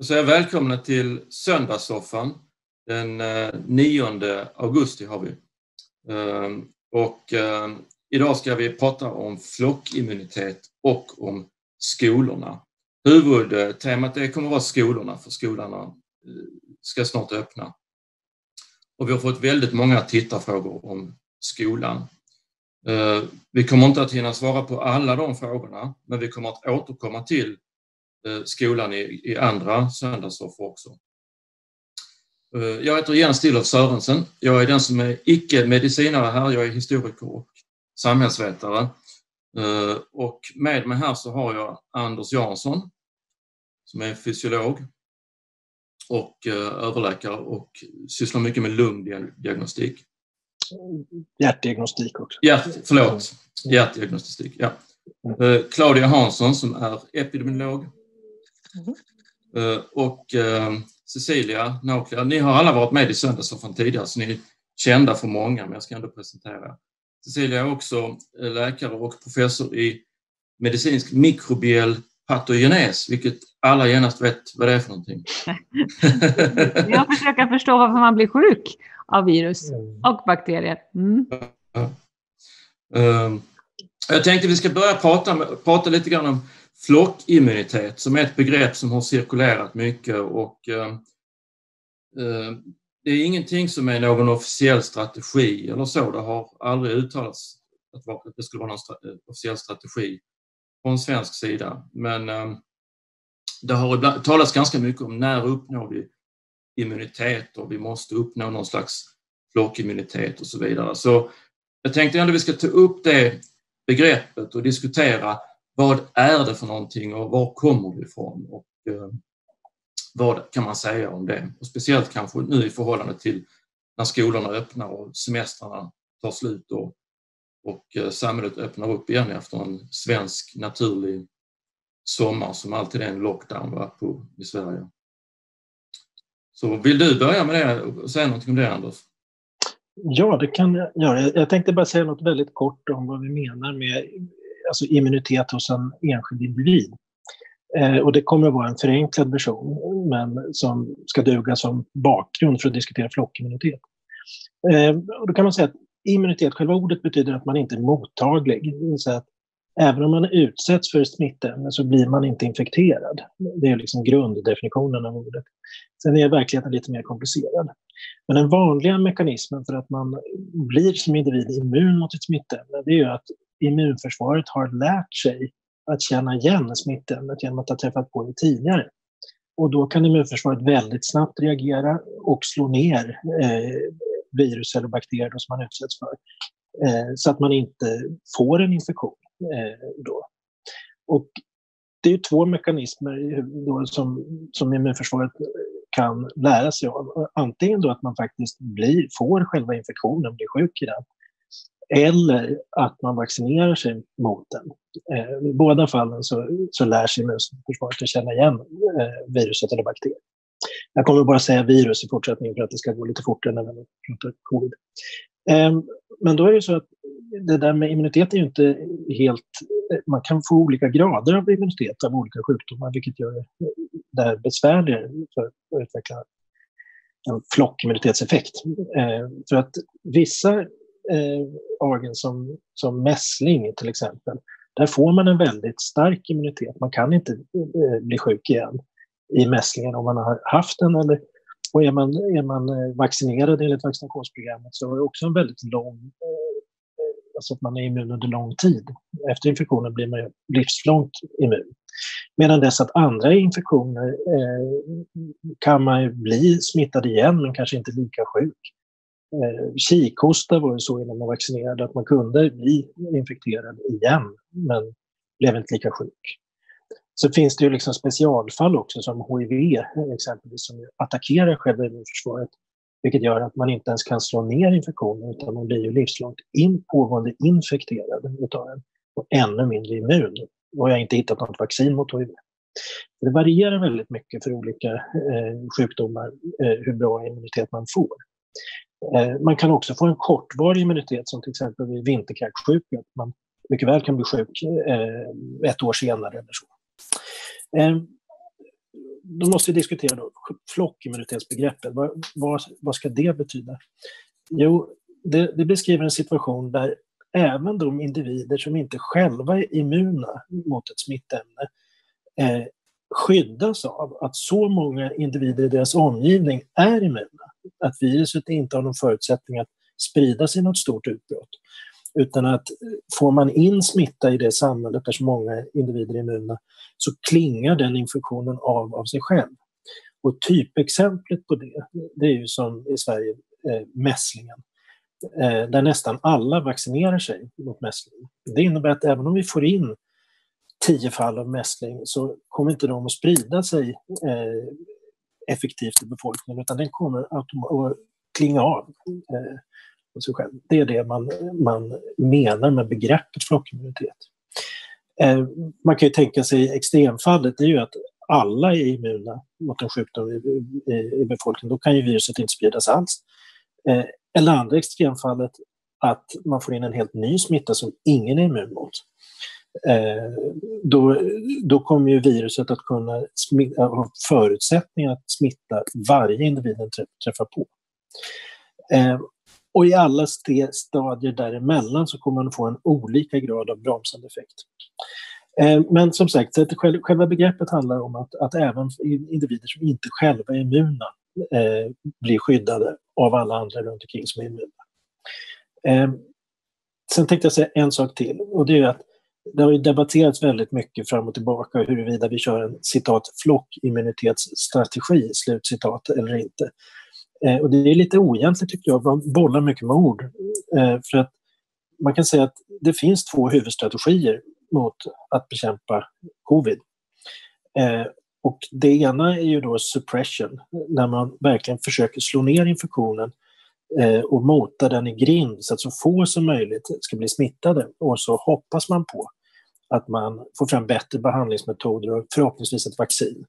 Och så är välkomna till Söndagssoffan. Den 9 augusti har vi. Idag ska vi prata om flockimmunitet och om skolorna. Huvudtemat kommer att vara skolorna, för skolorna ska snart öppna. Och vi har fått väldigt många tittarfrågor om skolan. Vi kommer inte att hinna svara på alla de frågorna, men vi kommer att återkomma till skolan i andra söndagssoffor också. Jag heter Jens Stillhoff Sörensen. Jag är den som är icke-medicinare här. Jag är historiker och samhällsvetare. Och med mig här så har jag Anders Jansson som är fysiolog och överläkare och sysslar mycket med lungdiagnostik. Hjärtdiagnostik också. Hjärtdiagnostik, ja. Claudia Hansson som är epidemiolog. Och Cecilia Nauklia. Ni har alla varit med i Söndagssoffan tidigare, så ni är kända för många, men jag ska ändå presentera. Cecilia är också läkare och professor i medicinsk mikrobiell patogenes, vilket alla genast vet vad det är för någonting. Jag försöker förstå varför man blir sjuk av virus och bakterier. Jag tänkte vi ska börja prata lite grann om flockimmunitet, som är ett begrepp som har cirkulerat mycket, och det är ingenting som är någon officiell strategi eller så. Det har aldrig uttalats att det skulle vara någon officiell strategi från svensk sida, men det har talats ganska mycket om när uppnår vi immunitet, och vi måste uppnå någon slags flockimmunitet och så vidare. Så jag tänkte ändå vi ska ta upp det begreppet och diskutera vad är det för någonting och var kommer det ifrån, och vad kan man säga om det. Och speciellt kanske nu i förhållande till när skolorna öppnar och semestrarna tar slut och samhället öppnar upp igen efter en svensk naturlig sommar som alltid är en lockdown på i Sverige. Så vill du börja med det och säga någonting om det, Anders? Ja, det kan jag göra. Jag tänkte bara säga något väldigt kort om vad vi menar med immunitet hos en enskild individ. Och det kommer att vara en förenklad version, men som ska duga som bakgrund för att diskutera flockimmunitet. Och då kan man säga att immunitet, själva ordet, betyder att man inte är mottaglig. Så att även om man utsätts för smittämne så blir man inte infekterad. Det är liksom grunddefinitionen av ordet. Sen är verkligheten lite mer komplicerad. Men den vanliga mekanismen för att man blir som individ immun mot ett smittämne, det är ju att immunförsvaret har lärt sig att känna igen smittämnet genom att ha träffat på det tidigare. Och då kan immunförsvaret väldigt snabbt reagera och slå ner virus eller bakterier som man utsätts för. Så att man inte får en infektion då. Och det är ju två mekanismer då som immunförsvaret kan lära sig av. Antingen då att man faktiskt får själva infektionen, blir sjuk i den. Eller att man vaccinerar sig mot den. I båda fallen så lär sig immunförsvaret att känna igen viruset eller bakterier. Jag kommer bara säga virus i fortsättningen för att det ska gå lite fortare när man pratar covid. Men då är det så att det där med immunitet är ju inte helt... Man kan få olika grader av immunitet av olika sjukdomar, vilket gör det här besvärligare för att utveckla en flockimmunitetseffekt. För att vissa organ som mässling till exempel, där får man en väldigt stark immunitet. Man kan inte bli sjuk igen i mässlingen om man har haft den, och är man vaccinerad enligt vaccinationsprogrammet så är det också en väldigt lång, alltså att man är immun under lång tid. Efter infektionen blir man livslångt immun. Medan dess att andra infektioner kan man ju bli smittad igen men kanske inte lika sjuk. Kikhosta var det så innan man vaccinerade att man kunde bli infekterad igen men blev inte lika sjuk. Så finns det ju liksom specialfall också som HIV exempelvis som attackerar själva immunförsvaret, vilket gör att man inte ens kan slå ner infektionen utan man blir ju livslångt pågående infekterad utav den och ännu mindre immun. Och jag har inte hittat något vaccin mot HIV. Det varierar väldigt mycket för olika sjukdomar hur bra immunitet man får. Man kan också få en kortvarig immunitet som till exempel vid vinterkräksjuka. Man mycket väl kan bli sjuk 1 år senare eller så. då måste vi diskutera då, flockimmunitetsbegreppet. Vad ska det betyda? Jo, det beskriver en situation där även de individer som inte själva är immuna mot ett smittämne skyddas av att så många individer i deras omgivning är immuna. Att viruset inte har någon förutsättning att sprida sig i något stort utbrott. Utan att får man in smitta i det samhället där så många individer är immuna så klingar den infektionen av sig själv. Och typexemplet på det är ju som i Sverige mässlingen. Där nästan alla vaccinerar sig mot mässlingen. Det innebär att även om vi får in 10 fall av mässling så kommer inte de att sprida sig effektivt i befolkningen utan den kommer att klinga av sig själv. Det är det man menar med begreppet flockimmunitet. Man kan ju tänka sig extremfallet, det är ju att alla är immuna mot en sjukdom i befolkningen. Då kan ju viruset inte spridas alls. Eller andra extremfallet att man får in en helt ny smitta som ingen är immun mot. Då kommer ju viruset att kunna ha förutsättningar att smitta varje individ den träffar på. Och i alla stadier däremellan så kommer man att få en olika grad av bromsande effekt. Men som sagt, själva begreppet handlar om att även individer som inte själva är immuna blir skyddade av alla andra runt omkring som är immuna. Sen tänkte jag säga en sak till, och det är att det har ju debatterats väldigt mycket fram och tillbaka huruvida vi kör en citat flockimmunitetsstrategi, slutcitat, eller inte. Och det är lite oegentligt tycker jag, man bollar mycket med ord. För att man kan säga att det finns 2 huvudstrategier mot att bekämpa covid. Och det ena är ju då suppression, när man verkligen försöker slå ner infektionen och mota den i grind så att så få som möjligt ska bli smittade. Och så hoppas man på att man får fram bättre behandlingsmetoder och förhoppningsvis ett vaccin.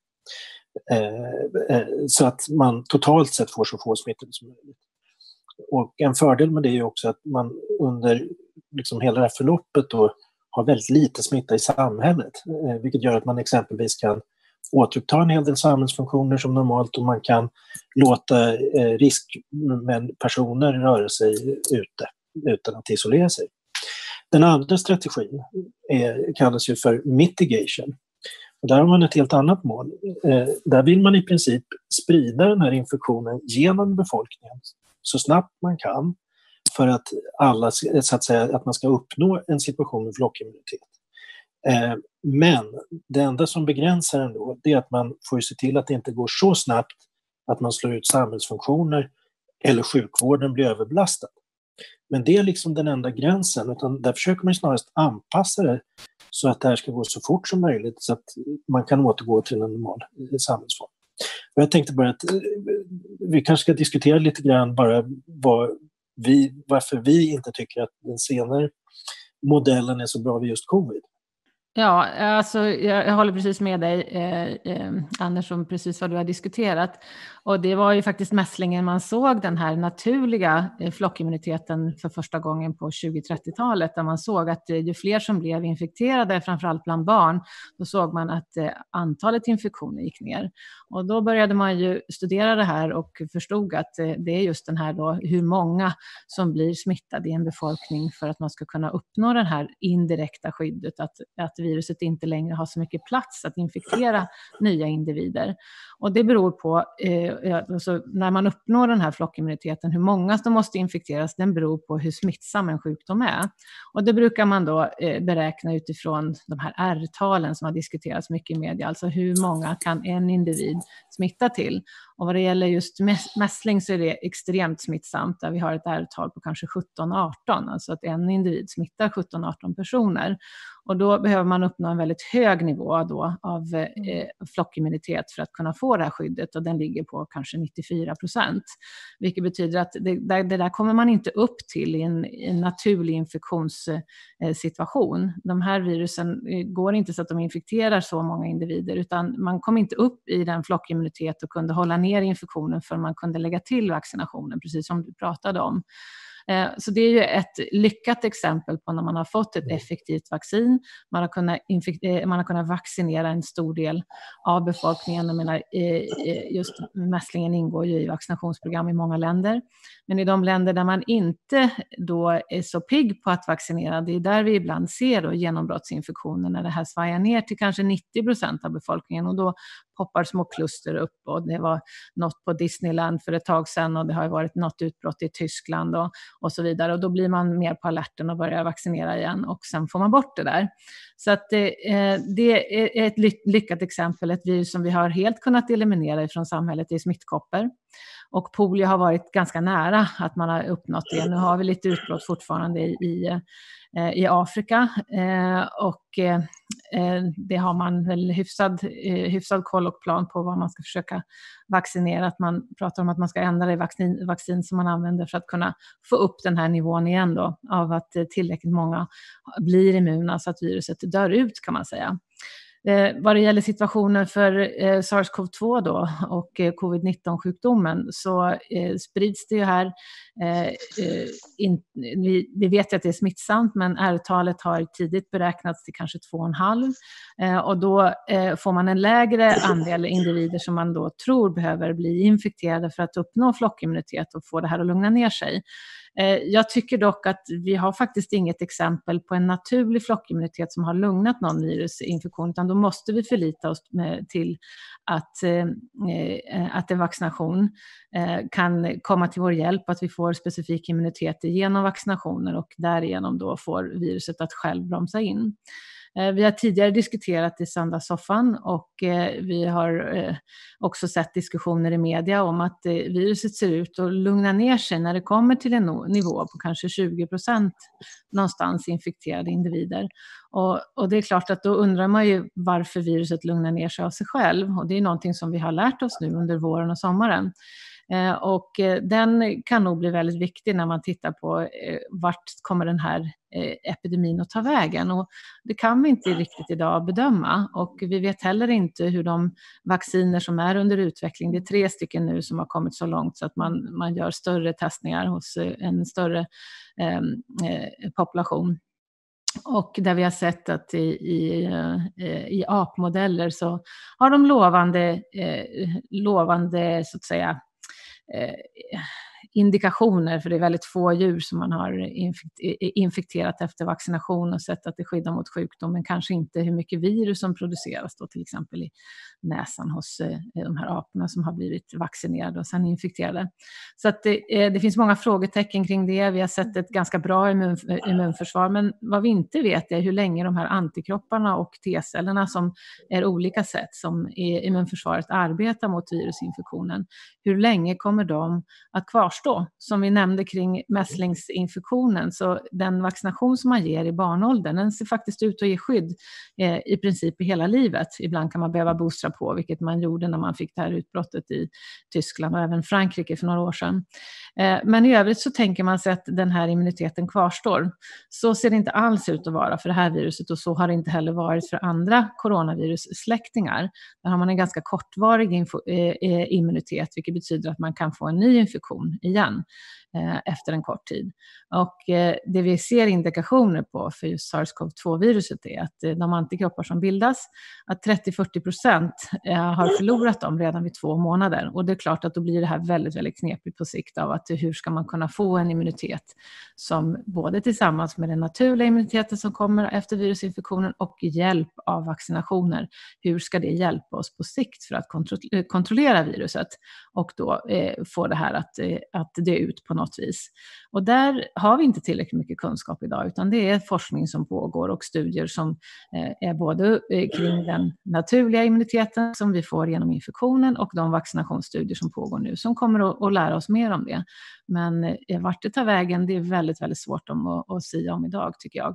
Så att man totalt sett får så få smittade som möjligt. Och en fördel med det är också att man under liksom hela det här förloppet då har väldigt lite smitta i samhället. Vilket gör att man exempelvis kan återuppta en hel del samhällsfunktioner som normalt och man kan låta riskpersoner röra sig ute utan att isolera sig. Den andra strategin kallas ju för mitigation. Och där har man ett helt annat mål. Där vill man i princip sprida den här infektionen genom befolkningen så snabbt man kan för att alla, så att säga, att man ska uppnå en situation med flockimmunitet. Men det enda som begränsar ändå det är att man får se till att det inte går så snabbt att man slår ut samhällsfunktioner eller sjukvården blir överbelastad. Men det är liksom den enda gränsen, utan där försöker man snarast anpassa det så att det här ska gå så fort som möjligt så att man kan återgå till en normal samhällsform. Och jag tänkte bara att vi kanske ska diskutera lite grann bara varför vi inte tycker att den senare modellen är så bra vid just covid. Ja, alltså jag håller precis med dig Anders om precis vad du har diskuterat. Och det var ju faktiskt mässlingen man såg den här naturliga flockimmuniteten för första gången på 20-30-talet. Där man såg att ju fler som blev infekterade, framförallt bland barn, då såg man att antalet infektioner gick ner. Och då började man ju studera det här och förstod att det är just den här då, hur många som blir smittade i en befolkning för att man ska kunna uppnå det här indirekta skyddet, att viruset inte längre har så mycket plats att infektera nya individer. Och det beror på, alltså när man uppnår den här flockimmuniteten, hur många som måste infekteras, den beror på hur smittsam en sjukdom är. Och det brukar man då beräkna utifrån de här R-talen som har diskuterats mycket i media, alltså hur många kan en individ smitta till. Och vad det gäller just mässling så är det extremt smittsamt, där vi har ett R-tal på kanske 17-18, alltså att en individ smittar 17-18 personer. Och då behöver man uppnå en väldigt hög nivå då av flockimmunitet för att kunna få det här skyddet, och den ligger på kanske 94%. Vilket betyder att det där kommer man inte upp till i en naturlig infektionssituation. De här virusen går inte så att de infekterar så många individer, utan man kom inte upp i den flockimmunitet och kunde hålla ner infektionen för man kunde lägga till vaccinationen, precis som du pratade om. Så det är ju ett lyckat exempel på när man har fått ett effektivt vaccin. Man har kunnat vaccinera en stor del av befolkningen. Jag menar, just mässlingen ingår ju i vaccinationsprogram i många länder. Men i de länder där man inte då är så pigg på att vaccinera, det är där vi ibland ser då genombrottsinfektioner när det här svajar ner till kanske 90% av befolkningen, och då poppar små kluster upp, och det var något på Disneyland för ett tag sedan och det har varit något utbrott i Tyskland och så vidare, och då blir man mer på alerten och börjar vaccinera igen, och sen får man bort det där. Så att det är ett lyckat exempel, ett virus som vi har helt kunnat eliminera från samhället i smittkoppor. Och polio har varit ganska nära att man har uppnått det. Nu har vi lite utbrott fortfarande i Afrika, och det har man väl hyfsad koll och plan på vad man ska försöka vaccinera. Att man pratar om att man ska ändra det vaccin som man använder för att kunna få upp den här nivån igen då, av att tillräckligt många blir immuna så att viruset dör ut, kan man säga. Vad det gäller situationen för SARS-CoV-2 då och covid-19-sjukdomen, så sprids det ju här. Vi vet ju att det är smittsamt, men R-talet har tidigt beräknats till kanske 2,5. Och då får man en lägre andel individer som man då tror behöver bli infekterade för att uppnå flockimmunitet och få det här att lugna ner sig. Jag tycker dock att vi har faktiskt inget exempel på en naturlig flockimmunitet som har lugnat någon virusinfektion, utan då måste vi förlita oss till att en vaccination kan komma till vår hjälp, att vi får specifik immunitet genom vaccinationer och därigenom då får viruset att själv bromsa in. Vi har tidigare diskuterat i söndagssoffan, och vi har också sett diskussioner i media om att viruset ser ut att lugna ner sig när det kommer till en nivå på kanske 20% någonstans infekterade individer. Och det är klart att då undrar man ju varför viruset lugnar ner sig av sig själv, och det är någonting som vi har lärt oss nu under våren och sommaren. Och den kan nog bli väldigt viktig när man tittar på vart kommer den här epidemin att ta vägen, och det kan vi inte riktigt idag bedöma, och vi vet heller inte hur de vacciner som är under utveckling, det är 3 stycken nu som har kommit så långt så att man gör större testningar hos en större population. Och där vi har sett att i apmodeller så har de lovande så att säga indikationer, för det är väldigt få djur som man har infekterat efter vaccination och sett att det skyddar mot sjukdom, men kanske inte hur mycket virus som produceras då, till exempel i näsan hos de här aporna som har blivit vaccinerade och sen infekterade. Så att det finns många frågetecken kring det. Vi har sett ett ganska bra immunförsvar, men vad vi inte vet är hur länge de här antikropparna och T-cellerna, som är olika sätt som immunförsvaret arbetar mot virusinfektionen, hur länge kommer de att kvarstå? Som vi nämnde kring mässlingsinfektionen, så den vaccination som man ger i barnåldern, den ser faktiskt ut att ge skydd i princip i hela livet. Ibland kan man behöva boostra på, vilket man gjorde när man fick det här utbrottet i Tyskland och även Frankrike för några år sedan. Men i övrigt så tänker man sig att den här immuniteten kvarstår. Så ser det inte alls ut att vara för det här viruset, och så har det inte heller varit för andra coronavirussläktingar. Där har man en ganska kortvarig immunitet, vilket betyder att man kan få en ny infektion igen efter en kort tid. Och det vi ser indikationer på för just SARS-CoV-2-viruset är att de antikroppar som bildas, att 30-40% har förlorat dem redan vid 2 månader. Och det är klart att då blir det här väldigt, väldigt knepigt på sikt av att hur ska man kunna få en immunitet som både tillsammans med den naturliga immuniteten som kommer efter virusinfektionen och hjälp av vaccinationer, hur ska det hjälpa oss på sikt för att kontrollera viruset och då få det här att dö ut på något vis. Och där har vi inte tillräckligt mycket kunskap idag, utan det är forskning som pågår och studier som är både kring den naturliga immuniteten som vi får genom infektionen och de vaccinationsstudier som pågår nu som kommer att lära oss mer om det. Men vart det tar vägen, det är väldigt, väldigt svårt att säga om idag, tycker jag.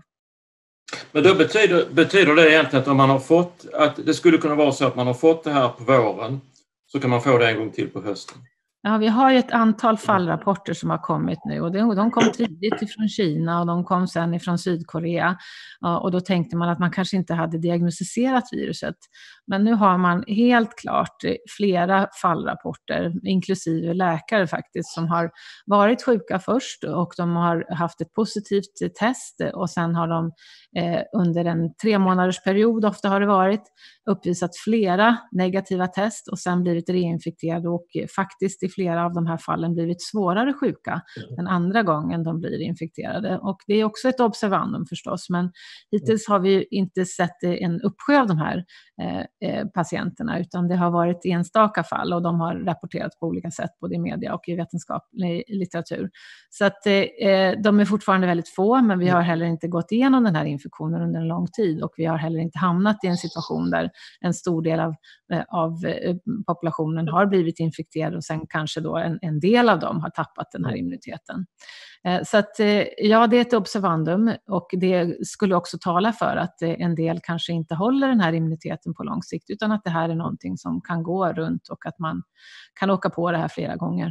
Men då betyder det egentligen att om man har fått, att det skulle kunna vara så att man har fått det här på våren, så kan man få det en gång till på hösten? Ja, vi har ju ett antal fallrapporter som har kommit nu, och de kom tidigt ifrån Kina och de kom sen ifrån Sydkorea, och då tänkte man att man kanske inte hade diagnostiserat viruset. Men nu har man helt klart flera fallrapporter, inklusive läkare faktiskt, som har varit sjuka först och de har haft ett positivt test och sen har de under en 3 månaders period, ofta har det varit, uppvisat flera negativa test och sen blivit reinfekterade och faktiskt i flera av de här fallen blivit svårare sjuka den andra gången de blir infekterade. Och det är också ett observandum förstås, men hittills har vi inte sett en uppsjö av de här patienterna, utan det har varit enstaka fall och de har rapporterats på olika sätt både i media och i vetenskaplig litteratur. Så att de är fortfarande väldigt få, men vi har heller inte gått igenom den här infektionen under en lång tid och vi har heller inte hamnat i en situation där en stor del av populationen har blivit infekterad och sen kanske då en del av dem har tappat den här immuniteten. Så att ja, det är ett observandum och det skulle också tala för att en del kanske inte håller den här immuniteten på lång sikt, utan att det här är någonting som kan gå runt och att man kan åka på det här flera gånger.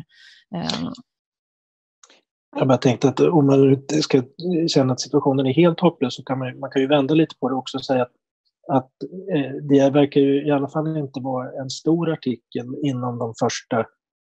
Jag bara tänkte att om man ska känna att situationen är helt hopplös så kan man kan ju vända lite på det också och säga att det verkar ju i alla fall inte vara en stor artikel inom de första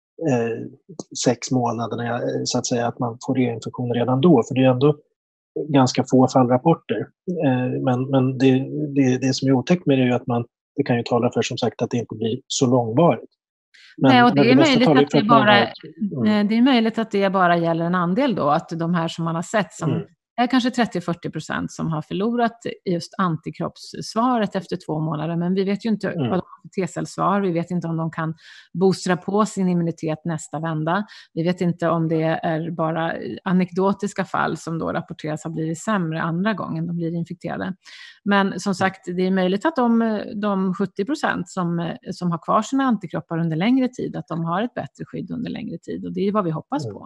6 månaderna, så att säga, att man får reinfektion redan då, för det är ändå ganska få fallrapporter. Men det som är otäckt med det är ju att det kan ju tala för, som sagt, att det inte blir så långvarigt. Nej, och det är möjligt att det bara, det är möjligt att det bara gäller en andel då, att de här som man har sett som är kanske 30-40% som har förlorat just antikroppssvaret efter 2 månader. Men vi vet ju inte vad de har för T-cellsvar. Vi vet inte om de kan boostra på sin immunitet nästa vända. Vi vet inte om det är bara anekdotiska fall som då rapporteras har blivit sämre andra gången de blir infekterade. Men som sagt, det är möjligt att de 70% som har kvar sina antikroppar under längre tid, att de har ett bättre skydd under längre tid. Och det är vad vi hoppas på.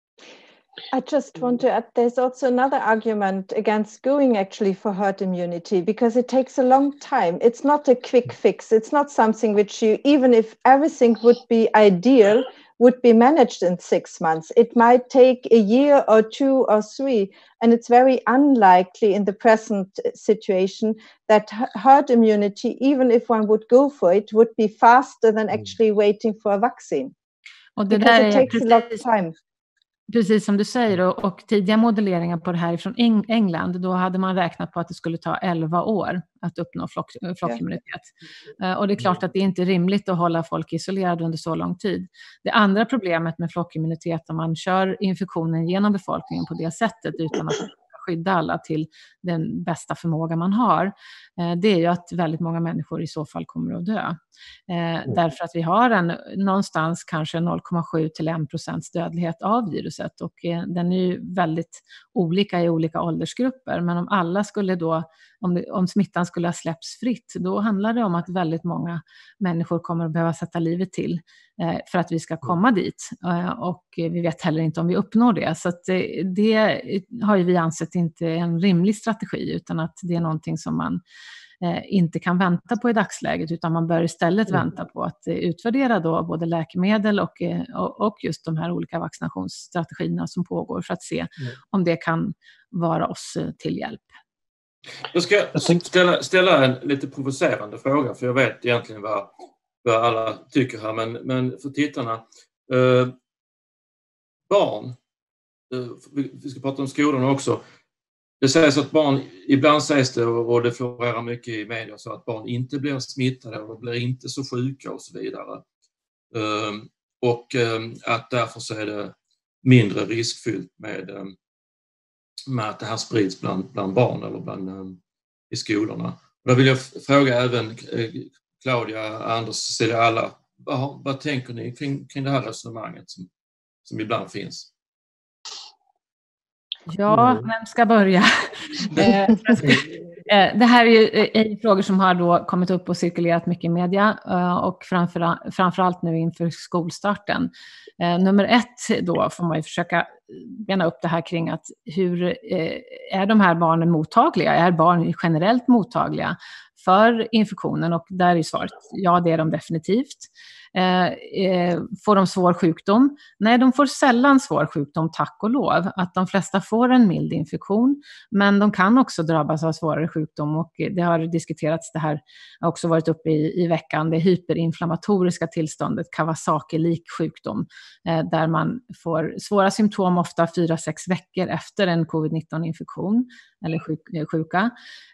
I just want to add, there's also another argument against going actually for herd immunity, because it takes a long time. It's not a quick fix. It's not something which you, even if everything would be ideal, would be managed in 6 months. It might take a year or 2 or 3, and it's very unlikely in the present situation that herd immunity, even if one would go for it, would be faster than actually waiting for a vaccine. Och det because där it takes a lot of time. Precis som du säger, och tidiga modelleringar på det här från England, då hade man räknat på att det skulle ta 11 år att uppnå flockimmunitet. Och det är klart att det är inte rimligt att hålla folk isolerade under så lång tid. Det andra problemet med flockimmunitet, om man kör infektionen genom befolkningen på det sättet utan att skydda alla till den bästa förmåga man har, det är ju att väldigt många människor i så fall kommer att dö. Därför att vi har någonstans kanske 0,7-1% dödlighet av viruset, och den är ju väldigt olika i olika åldersgrupper. Men om alla skulle då, om smittan skulle ha släppts fritt, då handlar det om att väldigt många människor kommer att behöva sätta livet till för att vi ska komma dit. Och vi vet heller inte om vi uppnår det. Så att det har ju vi ansett inte en rimlig strategi, utan att det är någonting som man inte kan vänta på i dagsläget, utan man bör istället vänta på att utvärdera då både läkemedel och just de här olika vaccinationsstrategierna som pågår, för att se om det kan vara oss till hjälp. Jag ska ställa en lite provocerande fråga, för jag vet egentligen vad alla tycker här, men för tittarna, barn, vi ska prata om skolorna också. Det sägs att barn, ibland sägs det, och det florerar mycket i media, så att barn inte blir smittade och blir inte så sjuka och så vidare. Och att därför så är det mindre riskfyllt med att det här sprids bland barn eller i skolorna. Och då vill jag fråga även Claudia, Anders, Cecilia, alla, vad tänker ni kring det här resonemanget som ibland finns? Ja, vem ska börja? Det här är ju frågor som har då kommit upp och cirkulerat mycket i media, och framförallt nu inför skolstarten. Nummer 1 då får man ju försöka bena upp det här kring att hur är de här barnen mottagliga? Är barn generellt mottagliga för infektionen? Och där är svaret ja, det är de definitivt. Får de svår sjukdom? Nej, de får sällan svår sjukdom, tack och lov. Att de flesta får en mild infektion, men de kan också drabbas av svårare sjukdom, och det har diskuterats, det här har också varit uppe i veckan, det hyperinflammatoriska tillståndet, Kawasaki-lik sjukdom, där man får svåra symptom ofta 4-6 veckor efter en covid-19-infektion eller sjuka.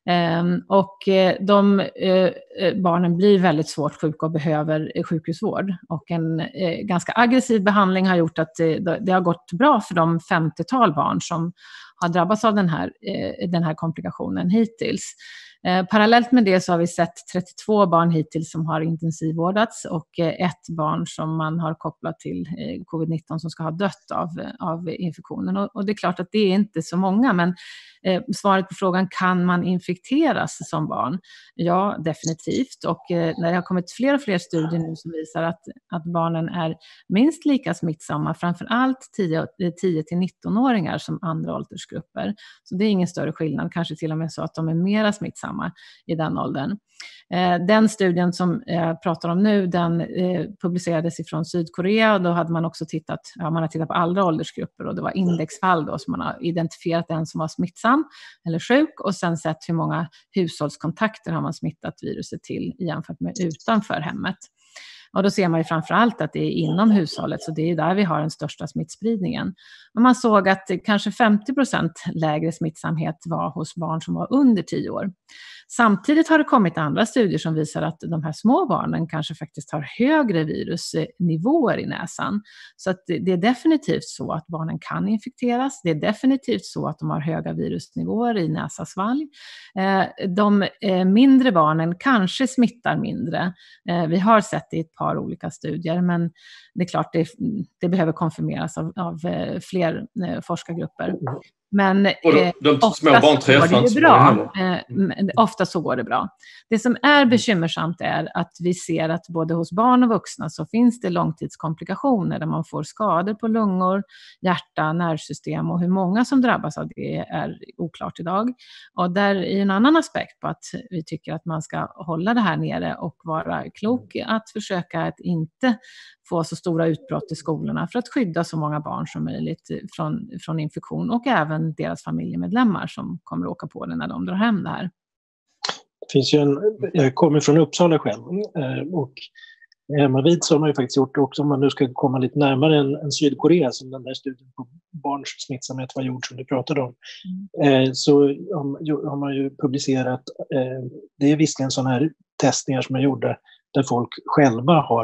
Och de barnen blir väldigt svårt sjuka och behöver sjukhusvård. Och en ganska aggressiv behandling har gjort att det har gått bra för de 50-tal barn som har drabbats av den här komplikationen hittills. Parallellt med det så har vi sett 32 barn hittills som har intensivvårdats, och ett barn som man har kopplat till covid-19 som ska ha dött av infektionen. Och det är klart att det är inte så många, men svaret på frågan, kan man infekteras som barn? Ja, definitivt. Och när det har kommit fler och fler studier nu som visar att barnen är minst lika smittsamma, framförallt 10-19-åringar som andra åldersgrupper. Så det är ingen större skillnad, kanske till och med så att de är mera smittsamma i den åldern. Den studien som jag pratar om nu, den publicerades ifrån Sydkorea, och då hade man också tittat på andra åldersgrupper, och det var indexfall då, som man har identifierat den som var smittsam eller sjuk, och sen sett hur många hushållskontakter har man smittat viruset till jämfört med utanför hemmet. Och då ser man ju framförallt att det är inom hushållet, så det är där vi har den största smittspridningen. Och man såg att kanske 50% lägre smittsamhet var hos barn som var under 10 år. Samtidigt har det kommit andra studier som visar att de här små barnen kanske faktiskt har högre virusnivåer i näsan. Så att det är definitivt så att barnen kan infekteras. Det är definitivt så att de har höga virusnivåer i näsasvalg. De mindre barnen kanske smittar mindre. Vi har sett det i ett par olika studier, men det är klart det behöver konfirmeras av fler forskargrupper. Men de små barn träffar inte så bra. Ofta så går det bra. Det som är bekymmersamt är att vi ser att både hos barn och vuxna så finns det långtidskomplikationer där man får skador på lungor, hjärta, nervsystem, och hur många som drabbas av det är oklart idag. Och där är en annan aspekt på att vi tycker att man ska hålla det här nere och vara klok att försöka att inte få så stora utbrott i skolorna för att skydda så många barn som möjligt från infektion, och även deras familjemedlemmar som kommer att åka på det när de drar hem det här. Det finns ju jag kommer från Uppsala själv, och hemmavid så har man ju faktiskt gjort också, om man nu ska komma lite närmare än Sydkorea som den där studien på barns smittsamhet var gjord som du pratade om, så har man ju publicerat, det är visserligen sådana här testningar som är gjorda där folk själva har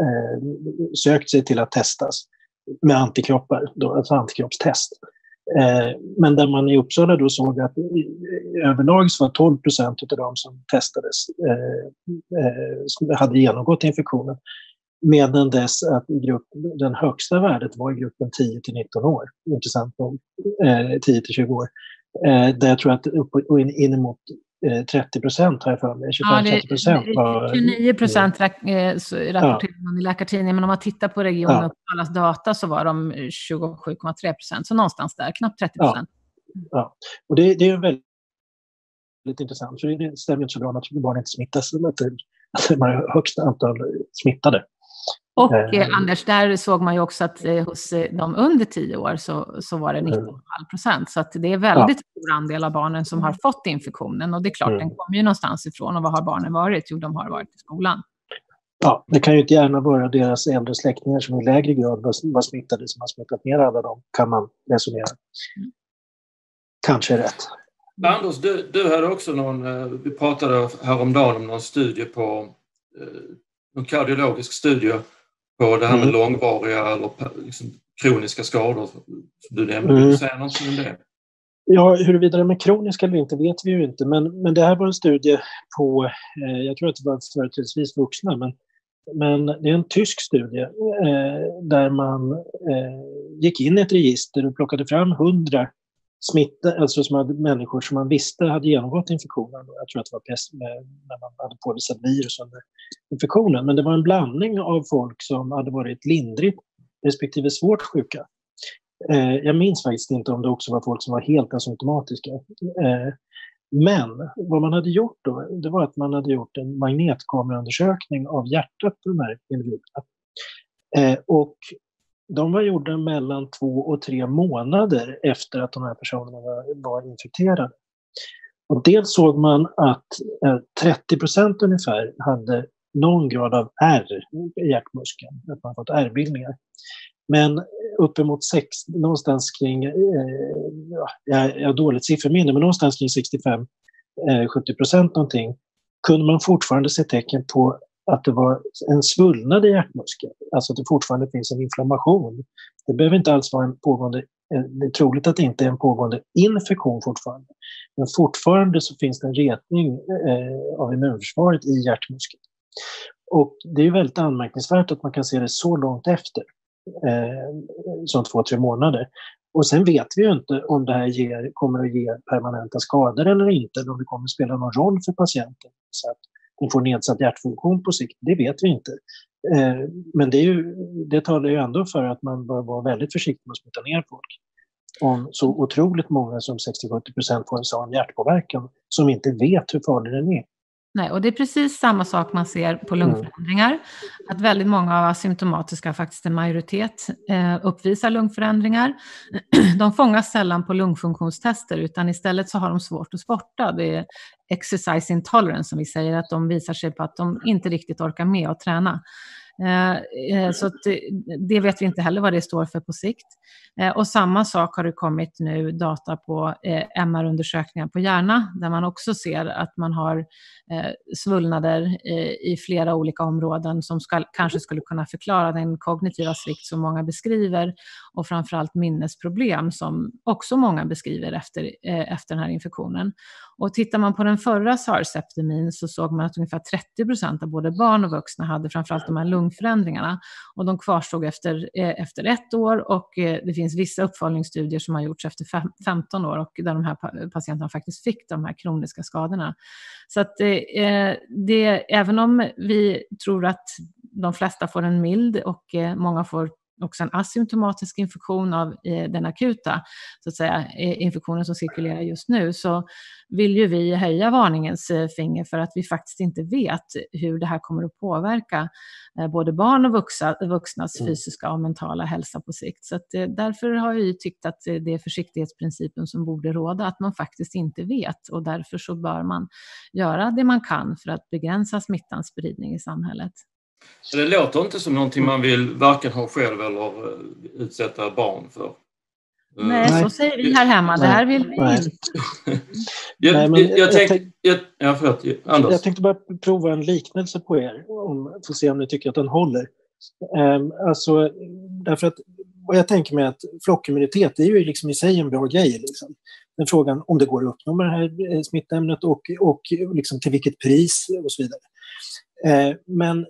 sökt sig till att testas med antikroppar, alltså antikroppstest. Men där man i Uppsala då såg att överlag så var 12% av de som testades hade genomgått infektionen, medan dess att den högsta värdet var i gruppen 10-19 år, intressant nog, 10-20 år, där jag tror att inemot 30% har jag för mig, 25-30% var... 29% rapporterade man i Läkartidningen, men om man tittar på regionen och allas data så var de 27,3%, så någonstans där, knappt 30%. Ja. Och det är väldigt intressant, för det stämmer inte så bra att barn inte smittas, att man har högst antal smittade. Och Anders, där såg man ju också att hos de under 10 år så var det 19,5%. Så att det är väldigt stor andel av barnen som har fått infektionen. Och det är klart, den kommer ju någonstans ifrån. Och vad har barnen varit? Jo, de har varit i skolan. Ja, det kan ju inte gärna vara deras äldre släktingar som i lägre grad var smittade som har smittat ner alla dem, kan man resonera. Kanske är rätt. Anders, du hade också vi pratade häromdagen om någon studie på någon kardiologisk studie på det här med långvariga eller liksom kroniska skador som du nämnde. Vill du säga någonting om det? Ja, huruvida de är kroniska eller inte vet vi ju inte, men det här var en studie på, jag tror att det var företrädesvis vuxna, men det är en tysk studie där man gick in i ett register och plockade fram 100 alltså som hade människor som man visste hade genomgått infektionen. Jag tror att det var pest när man hade påvisat virus under infektionen. Men det var en blandning av folk som hade varit lindrigt respektive svårt sjuka. Jag minns faktiskt inte om det också var folk som var helt asymptomatiska. Men vad man hade gjort då, det var att man hade gjort en magnetkameraundersökning av hjärtat på de här individerna. Och de var gjorda mellan 2 och 3 månader efter att de här personerna var infekterade. Och dels såg man att 30% ungefär hade någon grad av ärr i hjärtmuskeln, att man fått ärrbildningar. Men uppemot någonstans kring, jag har dåligt sifferminne, men någonstans kring 65-70% någonting, kunde man fortfarande se tecken på att det var en svullnad i hjärtmuskeln. Alltså att det fortfarande finns en inflammation. Det behöver inte alls vara en pågående, det är troligt att det inte är en pågående infektion fortfarande. Men fortfarande så finns det en retning av immunförsvaret i hjärtmuskeln. Och det är väldigt anmärkningsvärt att man kan se det så långt efter. Som 2-3 månader. Och sen vet vi ju inte om det här kommer att ge permanenta skador eller inte, eller om det kommer att spela någon roll för patienten så att den får nedsatt hjärtfunktion på sikt. Det vet vi inte. Men det talar ju ändå för att man bör vara väldigt försiktig med att smitta ner folk. Om så otroligt många som 60-70% får en sån hjärtpåverkan som inte vet hur farlig den är. Nej, och det är precis samma sak man ser på lungförändringar. Att väldigt många av asymptomatiska, faktiskt en majoritet, uppvisar lungförändringar. De fångas sällan på lungfunktionstester, utan istället så har de svårt att sporta. Det är exercise intolerance som vi säger, att de visar sig på att de inte riktigt orkar med att träna. Så att det vet vi inte heller vad det står för på sikt. Och samma sak har det kommit nu data på MR-undersökningar på hjärna, där man också ser att man har svullnader i flera olika områden som kanske skulle kunna förklara den kognitiva svikt som många beskriver, och framförallt minnesproblem som också många beskriver efter den här infektionen. Och tittar man på den förra SARS-epidemin så såg man att ungefär 30% av både barn och vuxna hade framförallt de här lungförändringarna, och de kvarstod efter 1 år, och det finns vissa uppföljningsstudier som har gjorts efter 15 år och där de här patienterna faktiskt fick de här kroniska skadorna. Så att även om vi tror att de flesta får en mild och många får också en asymptomatisk infektion av den akuta, så att säga, infektionen som cirkulerar just nu, så vill ju vi höja varningens finger för att vi faktiskt inte vet hur det här kommer att påverka både barn och vuxnas fysiska och mentala hälsa på sikt. Så att därför har vi tyckt att det är försiktighetsprincipen som borde råda, att man faktiskt inte vet, och därför så bör man göra det man kan för att begränsa smittans spridning i samhället. Så det låter inte som någonting man vill varken ha själv eller utsätta barn för. Nej, så säger vi här hemma. Det här vill vi inte. Jag tänkte bara prova en liknelse på er. Får se om ni tycker att den håller. Alltså, därför att vad jag tänker mig att flockimmunitet, det är ju liksom i sig en bra grej. Liksom. Den frågan om det går att uppnå med det här smittämnet och liksom till vilket pris och så vidare. Men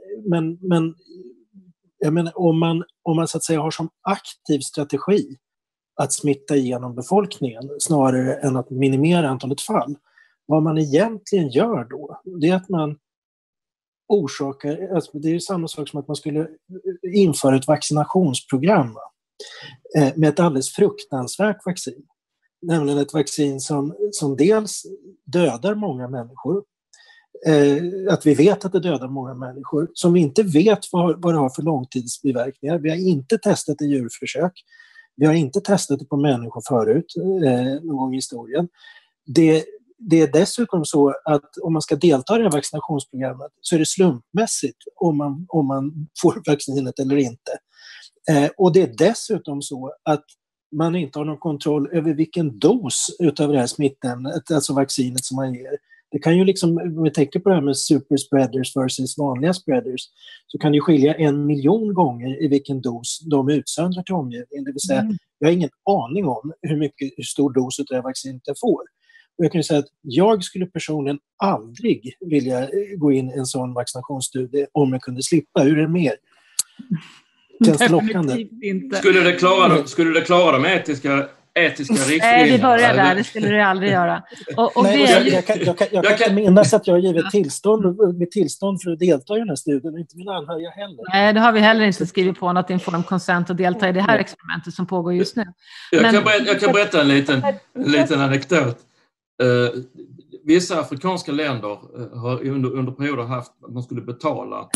jag menar, om man så att säga har som aktiv strategi att smitta igenom befolkningen snarare än att minimera antalet fall, vad man egentligen gör då, det är att man orsakar, alltså det är ju samma sak som att man skulle införa ett vaccinationsprogram med ett alldeles fruktansvärt vaccin, nämligen ett vaccin som dels dödar många människor, att vi vet att det dödar många människor, som vi inte vet vad det har för långtidsbiverkningar. Vi har inte testat i djurförsök. Vi har inte testat det på människor förut någon gång i historien. Det är dessutom så att om man ska delta i det här vaccinationsprogrammet så är det slumpmässigt om man får vaccinet eller inte. Och det är dessutom så att man inte har någon kontroll över vilken dos utav det här smittämnet, alltså vaccinet som man ger. Det kan ju liksom, om vi tänker på det här med superspreaders versus vanliga spreaders, så kan det skilja 1 miljon gånger i vilken dos de utsöndrar till omgivningen. Det vill säga, jag har ingen aning om hur stor dos av det här vaccinet jag får. Och jag kan ju säga att jag skulle personligen aldrig vilja gå in i en sån vaccinationsstudie om jag kunde slippa. Hur är det mer? Känns det lockande? Skulle det klara de etiska riktlinjerna? Nej, vi börjar där. Det skulle du aldrig göra. Jag kan inte minnas att jag har givit tillstånd för att delta i den här studien, och inte mina anhöriga heller. Nej, det har vi heller inte skrivit på något informed consent att delta i det här experimentet som pågår just nu. Jag kan berätta en liten anekdot. vissa afrikanska länder har under perioder haft att man skulle betala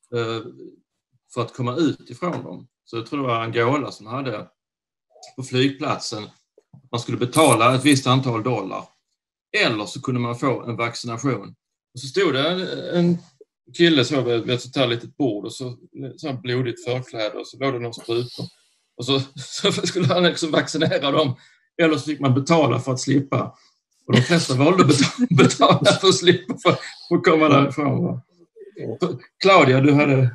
för att komma ut ifrån dem. Så jag tror det var Angola som hade på flygplatsen, man skulle betala ett visst antal dollar. Eller så kunde man få en vaccination. Och så stod det en kille så vid ett sånt här litet bord och så blodigt förkläde och så låg det någon sprutor. Och så skulle han liksom vaccinera dem. Eller så fick man betala för att slippa. Och de flesta valde att betala för att slippa för att komma därifrån. Claudia, du hade...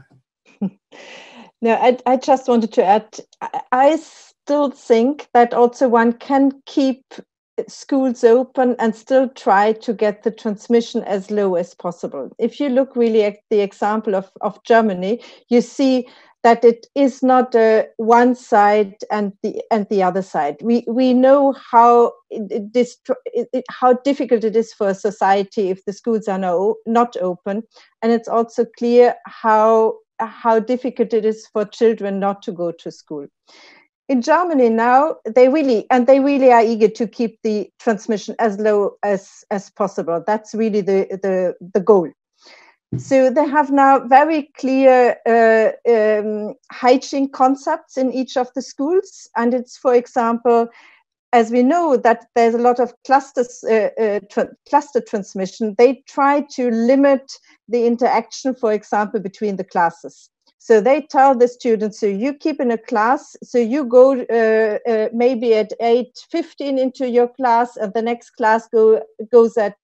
No, I just wanted to add, I still think that also one can keep schools open and still try to get the transmission as low as possible. If you look really at the example of Germany, you see that it is not one side and the other side. We know how difficult it is for a society if the schools are not open, and it's also clear how difficult it is for children not to go to school. In Germany now, they really are eager to keep the transmission as low as possible. That's really the goal. So they have now very clear hygiene concepts in each of the schools. And it's, for example, as we know that there's a lot of cluster transmission, they try to limit the interaction, for example, between the classes. So they tell the students, so you keep in a class, so you go maybe at 8:15 into your class, and the next class goes at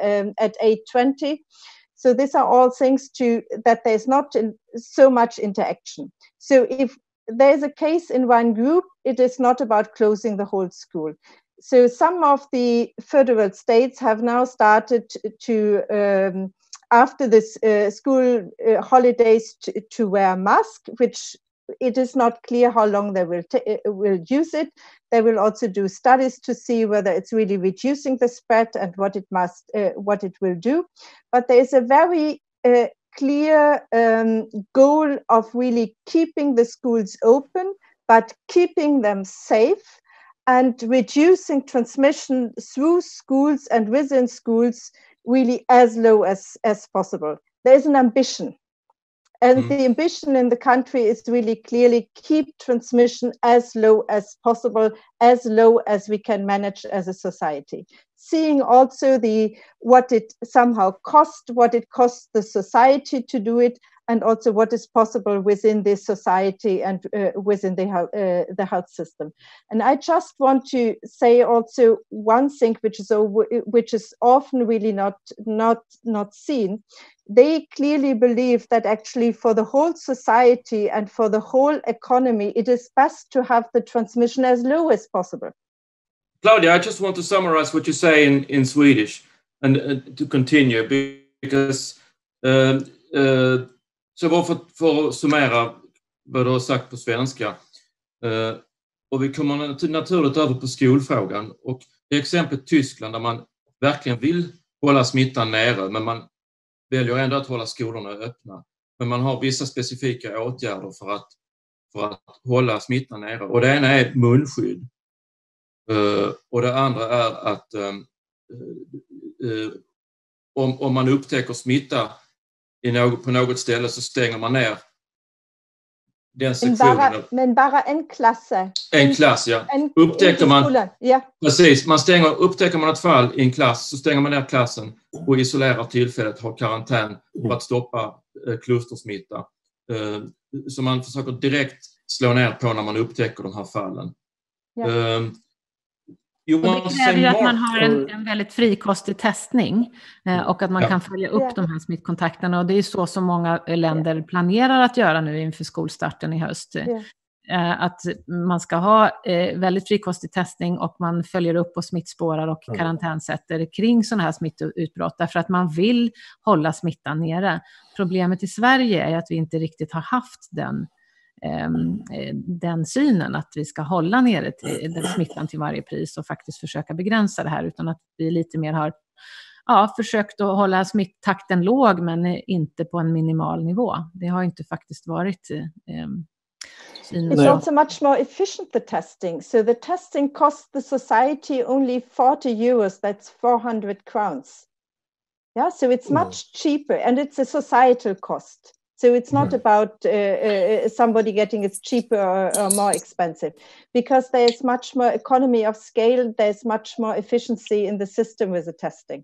8:20. So these are all things that there's not so much interaction. So if there's a case in one group, it is not about closing the whole school. So some of the federal states have now started to after this school holidays to wear a mask, which it is not clear how long they will use it. They will also do studies to see whether it's really reducing the spread and what it will do. But there is a very clear goal of really keeping the schools open, but keeping them safe and reducing transmission through schools and within schools really as low as possible. There is an ambition. And the ambition in the country is really clearly keep transmission as low as possible, as low as we can manage as a society. Seeing also what it somehow costs, what it costs the society to do it, and also what is possible within this society and within the health system. And I just want to say also one thing which is often really not seen. They clearly believe that actually for the whole society and for the whole economy, it is best to have the transmission as low as possible. Claudia, I just want to summarize what you say in Swedish and to continue, because så bara för att summera vad du har sagt på svenska. Och vi kommer naturligt över på skolfrågan. Och det exemplet Tyskland där man verkligen vill hålla smittan nere, men man väljer ändå att hålla skolorna öppna. Men man har vissa specifika åtgärder för att hålla smittan nere. Och det ena är munskydd. Och det andra är att om man upptäcker smitta på något ställe så stänger man ner den sektionen. Men bara en klass. En klass, ja. Upptäcker man, ja. Precis, upptäcker man ett fall i en klass så stänger man ner klassen och isolerar tillfället, har karantän för att stoppa klustersmitta. Så man försöker direkt slå ner på när man upptäcker de här fallen. Ja. Och det kräver ju att man har en väldigt frikostig testning och att man kan följa upp de här smittkontakterna, och det är så som många länder planerar att göra nu inför skolstarten i höst. Att man ska ha väldigt frikostig testning och man följer upp och smittspårar och karantänsätter kring sådana här smittoutbrott, därför att man vill hålla smittan nere. Problemet i Sverige är att vi inte riktigt har haft den synen att vi ska hålla nere den smittan till varje pris och faktiskt försöka begränsa det här, utan att vi lite mer har försökt att hålla smittakten låg men inte på en minimal nivå. Det har inte faktiskt varit It's also much more efficient, the testing. So the testing costs the society only 40 euros, that's 400 crowns. Yeah, so it's much cheaper, and it's a societal cost. So it's not about somebody getting it cheaper or more expensive, because there's much more economy of scale, there's much more efficiency in the system with the testing.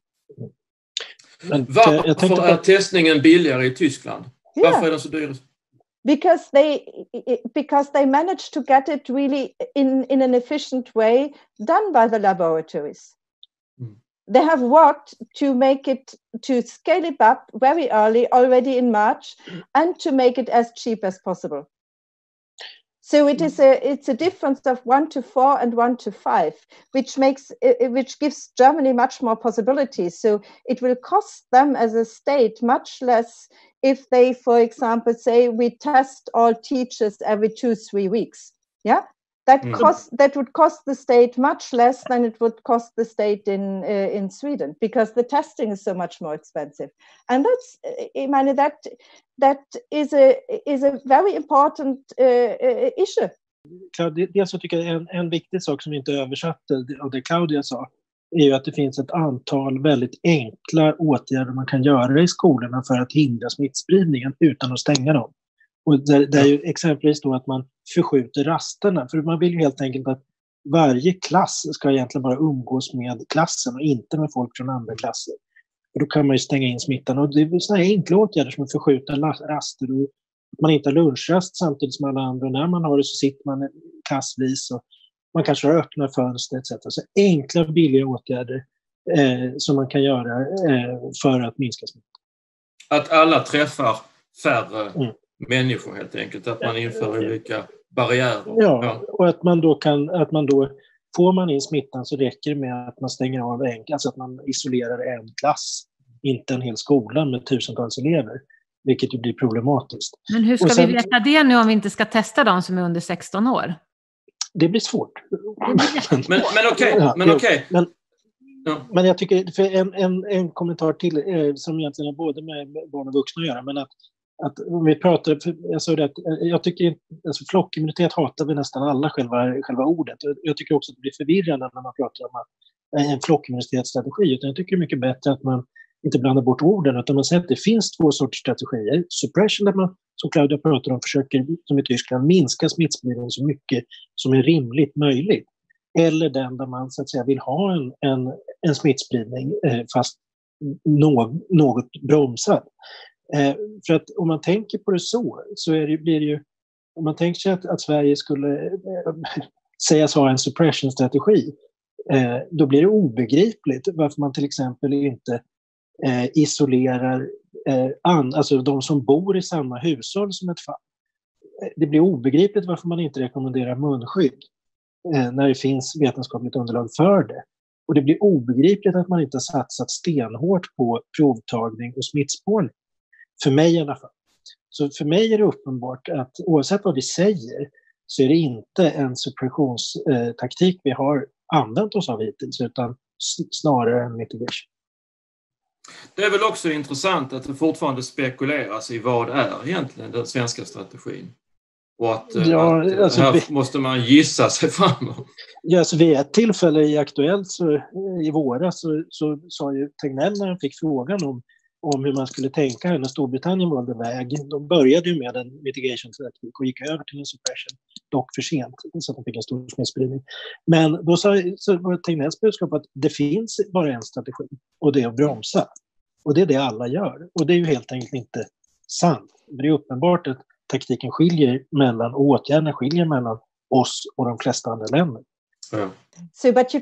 Varför är testningen billigare i Tyskland? Varför är den så dyr? Because they managed to get it really in an efficient way done by the laboratories. They have worked to make it, to scale it up very early, already in March, and to make it as cheap as possible. So it's a difference of 1 to 4 and 1 to 5, which gives Germany much more possibilities. So it will cost them as a state much less if they, for example, say we test all teachers every 2-3 weeks. Yeah, that would cost the state much less than it would cost the state in Sweden, because the testing is so much more expensive. And that's, I mean, that is a very important issue. Dels så tycker jag en viktig sak som inte översatte av det Claudia sa är ju att det finns ett antal väldigt enkla åtgärder man kan göra i skolorna för att hindra smittspridningen utan att stänga dem. Och det är ju exempelvis då att man förskjuter rasterna, för man vill ju helt enkelt att varje klass ska egentligen bara umgås med klassen och inte med folk från andra klasser. Och då kan man ju stänga in smittan, och det är sådana här enkla åtgärder som att förskjuta raster och att man inte har lunchrast samtidigt som alla andra. När man har det så sitter man klassvis och man kanske har öppna fönster etc. Så enkla, billiga åtgärder som man kan göra för att minska smittan. Att alla träffar färre människor helt enkelt, att man inför olika barriärer. Ja, och att man då får man in smittan så räcker det med att man stänger av alltså att man isolerar en klass, inte en hel skola med tusentals elever, vilket ju blir problematiskt. Men hur ska vi veta det nu om vi inte ska testa de som är under 16 år? Det blir svårt. Men okej. Men jag tycker, för en kommentar till som egentligen har både med barn och vuxna att göra, men att om vi pratar, jag tycker alltså flockimmunitet hatar vi nästan alla själva ordet. Jag tycker också att det blir förvirrande när man pratar om en flockimmunitetsstrategi, utan jag tycker det är mycket bättre att man inte blandar bort orden, utan man säger att det finns 2 sorters strategier. Suppression, där man, som Claudia pratar om, försöker, som i Tyskland, minska smittspridningen så mycket som är rimligt möjligt. Eller den där man så att säga vill ha en smittspridning fast något bromsad. För att om man tänker på det så blir det ju, om man tänker sig att Sverige skulle sägas ha en suppression-strategi, då blir det obegripligt varför man till exempel inte isolerar alltså de som bor i samma hushåll som ett fall. Det blir obegripligt varför man inte rekommenderar munskydd när det finns vetenskapligt underlag för det. Och det blir obegripligt att man inte har satsat stenhårt på provtagning och smittspårning. För mig i alla fall. Så för mig är det uppenbart att oavsett vad vi säger så är det inte en suppressionstaktik vi har använt oss av hittills, utan snarare en mitigation. Det är väl också intressant att det fortfarande spekuleras i vad är egentligen den svenska strategin. Och att här måste man gissa sig framåt. Ja, alltså vid ett tillfälle i Aktuellt i våras så sa ju Tegnell, när han fick frågan om hur man skulle tänka här när Storbritannien valde väg. De började ju med en mitigation-taktik och gick över till en suppression, dock för sent, så att de fick en stor smittspridning. Men då så var det Tegnells budskap att det finns bara en strategi, och det är att bromsa. Och det är det alla gör. Och det är ju helt enkelt inte sant. Det är uppenbart att taktiken skiljer mellan, och åtgärderna skiljer mellan oss och de flesta andra länder. Ja. So, but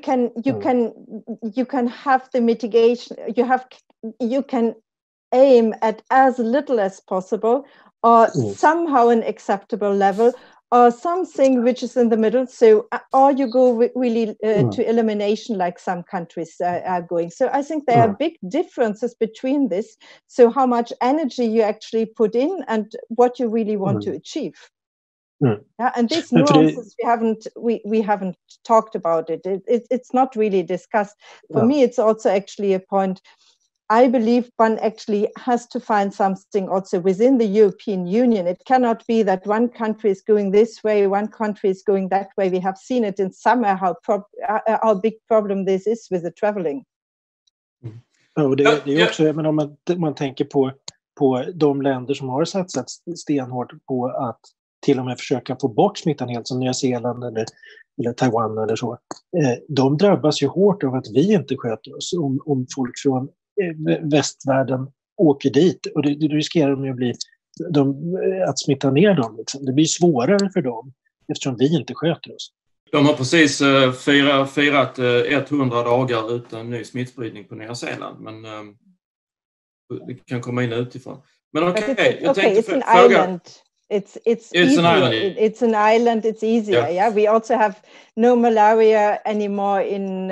you can have the mitigation. You can aim at as little as possible, or somehow an acceptable level, or something which is in the middle. So, or you go really to elimination, like some countries are going. So, I think there are big differences between this. So, how much energy you actually put in, and what you really want to achieve. Yeah, and these nuances we haven't talked about it. It's not really discussed. For me, it's also actually a point. I believe one actually has to find something also within the European Union. It cannot be that one country is going this way, one country is going that way. We have seen it in summer how big problem this is with the traveling. Och det är också, men om man tänker på de länder som har satsat stenhårt på att till och med försöka få bort smittan helt, som Nya Zeeland eller Taiwan eller så. De drabbas ju hårt av att vi inte sköter oss om folk från västvärlden åker dit, och det riskerar de ju att bli att smitta ner dem. Liksom. Det blir svårare för dem eftersom vi inte sköter oss. De har precis firat 100 dagar utan ny smittspridning på Nya Zeeland, men det kan komma in utifrån. Men okej, jag tänkte fråga... It's easier. an island. It's an island. It's easier. Yeah. We also have no malaria anymore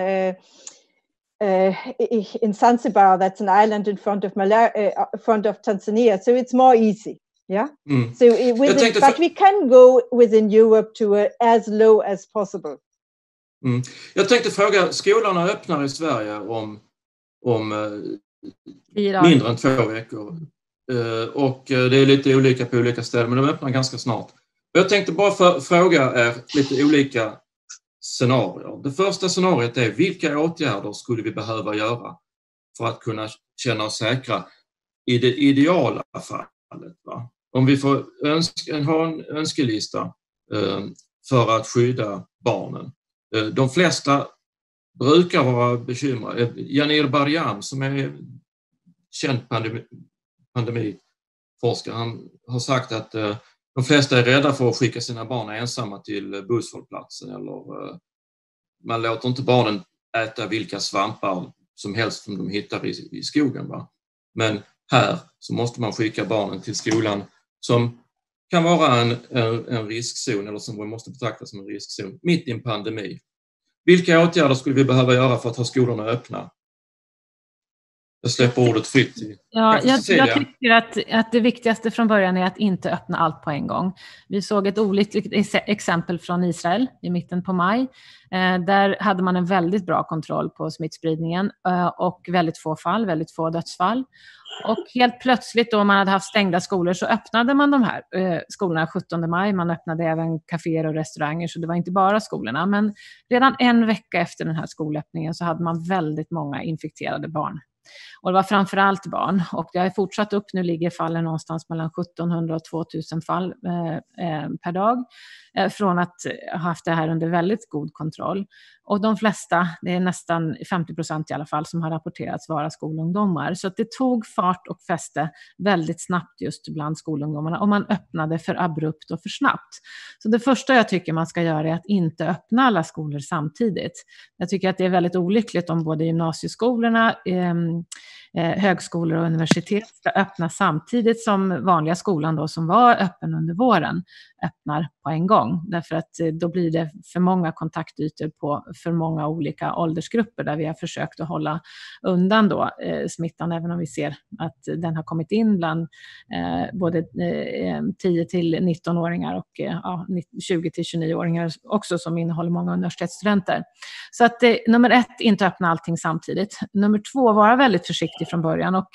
in Zanzibar. That's an island in front of Tanzania. So it's more easy. Yeah. So but we can go within Europe to as low as possible. Jag tänkte fråga, skolorna öppnar i Sverige om mindre än 2 veckor. Och det är lite olika på olika ställen, men de öppnar ganska snart. Jag tänkte bara fråga lite olika scenarier. Det första scenariot är: vilka åtgärder skulle vi behöva göra för att kunna känna oss säkra i det ideala fallet? Va? Om vi får ha en önskelista för att skydda barnen. De flesta brukar vara bekymrade. Janir Barjam, som är känd pandemiforskare, han har sagt att de flesta är rädda för att skicka sina barn ensamma till busshållplatsen, eller man låter inte barnen äta vilka svampar som helst som de hittar i skogen. Va? Men här så måste man skicka barnen till skolan som kan vara en riskzon, eller som vi måste betrakta som en riskzon mitt i en pandemi. Vilka åtgärder skulle vi behöva göra för att ha skolorna öppna? Jag släpper ordet fritt. Ja, jag tycker att det viktigaste från början är att inte öppna allt på en gång. Vi såg ett olyckligt exempel från Israel i mitten på maj. Där hade man en väldigt bra kontroll på smittspridningen och väldigt få dödsfall. Och helt plötsligt då man hade haft stängda skolor så öppnade man de här skolorna 17 maj. Man öppnade även kaféer och restauranger, så det var inte bara skolorna. Men redan en vecka efter den här skolöppningen så hade man väldigt många infekterade barn. Och det var framförallt barn, och det har fortsatt upp. Nu ligger fallen någonstans mellan 1700 och 2000 fall per dag, från att ha haft det här under väldigt god kontroll. Och de flesta, det är nästan 50% i alla fall, som har rapporterats vara skolungdomar. Så att det tog fart och fäste väldigt snabbt just bland skolungdomarna, och man öppnade för abrupt och för snabbt. Så det första jag tycker man ska göra är att inte öppna alla skolor samtidigt. Jag tycker att det är väldigt olyckligt om både gymnasieskolorna, högskolor och universitet ska öppna samtidigt som vanliga skolan då, som var öppen under våren, öppnar på en gång. Därför att då blir det för många kontaktytor på för många olika åldersgrupper, där vi har försökt att hålla undan då smittan, även om vi ser att den har kommit in bland både 10 till 19-åringar och 20 till 29-åringar också, som innehåller många universitetsstudenter. Så att nummer 1, inte öppna allting samtidigt. Nummer 2, vara väldigt försiktig från början, och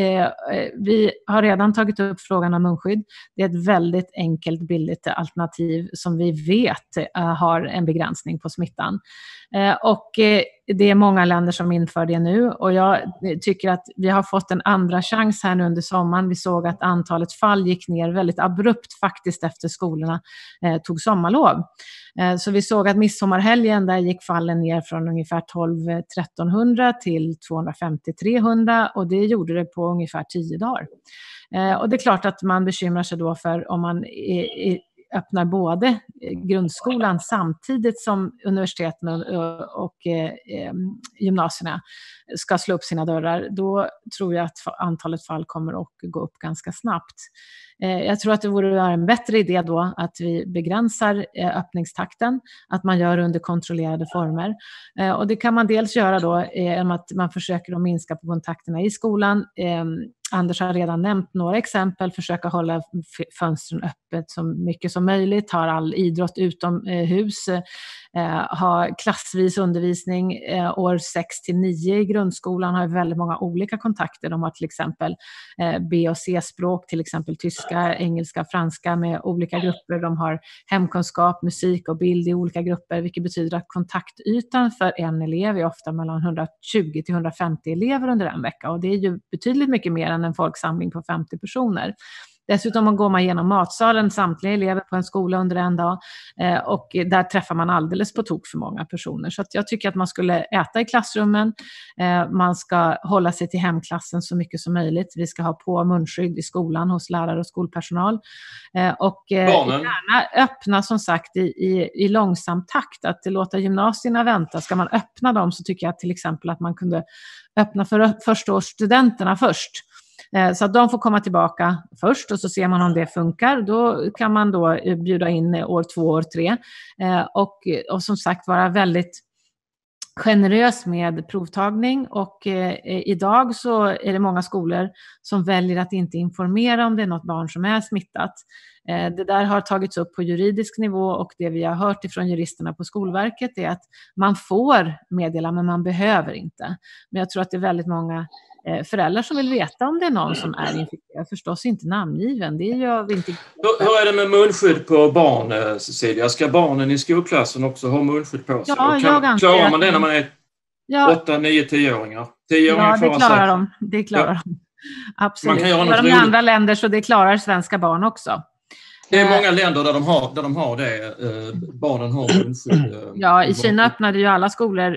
vi har redan tagit upp frågan om munskydd. Det är ett väldigt enkelt, billigt alternativ som vi vet har en begränsning på smittan. Och det är många länder som inför det nu, och jag tycker att vi har fått en andra chans här nu under sommaren. Vi såg att antalet fall gick ner väldigt abrupt faktiskt efter skolorna tog sommarlov. Så vi såg att midsommarhelgen, där gick fallen ner från ungefär 1200-1300 till 250-300, och det gjorde det på ungefär 10 dagar. Och det är klart att man bekymrar sig då för om man öppnar både grundskolan samtidigt som universiteten och gymnasierna ska slå upp sina dörrar. Då tror jag att antalet fall kommer att gå upp ganska snabbt. Jag tror att det vore en bättre idé då att vi begränsar öppningstakten, att man gör under kontrollerade former. Och det kan man dels göra då genom att man försöker att minska på kontakterna i skolan, Anders har redan nämnt några exempel, försöka hålla fönstren öppet så mycket som möjligt, ha all idrott utomhus, ha klassvis undervisning, år 6-9 i grundskolan har väldigt många olika kontakter. De har till exempel B- och C-språk, till exempel tyska, engelska, franska med olika grupper. De har hemkunskap, musik och bild i olika grupper, vilket betyder att kontaktytan för en elev är ofta mellan 120-150 elever under en vecka, och det är ju betydligt mycket mer än en folksamling på 50 personer. Dessutom går man igenom matsalen, samtliga elever på en skola under en dag, och där träffar man alldeles på tok för många personer. Så att jag tycker att man skulle äta i klassrummen, man ska hålla sig till hemklassen så mycket som möjligt. Vi ska ha på munskydd i skolan hos lärare och skolpersonal. Och gärna öppna som sagt i långsam takt, att låta gymnasierna vänta. Ska man öppna dem så tycker jag till exempel att man kunde öppna för förstaårsstudenterna först. Så att de får komma tillbaka först och så ser man om det funkar. Då kan man då bjuda in år 2, år 3 och som sagt vara väldigt generös med provtagning, och idag så är det många skolor som väljer att inte informera om det är något barn som är smittat. Det där har tagits upp på juridisk nivå, och det vi har hört ifrån juristerna på Skolverket är att man får meddela men man behöver inte. Men jag tror att det är väldigt många föräldrar som vill veta om det är någon som är infekterad, förstås inte namngiven. Det gör vi inte. Hur är det med munskydd på barn, Cecilia? Ska barnen i skolklassen också ha munskydd på sig? Ja, klarar man det när man är 8, 9, 10-åringar? 10-åringar det klarar de. Det klarar de. Absolut. Man kan göra något i andra länder, så det klarar svenska barn också. Det är många länder där de har det. Barnen har munskydd. Ja, i Kina öppnade ju alla skolor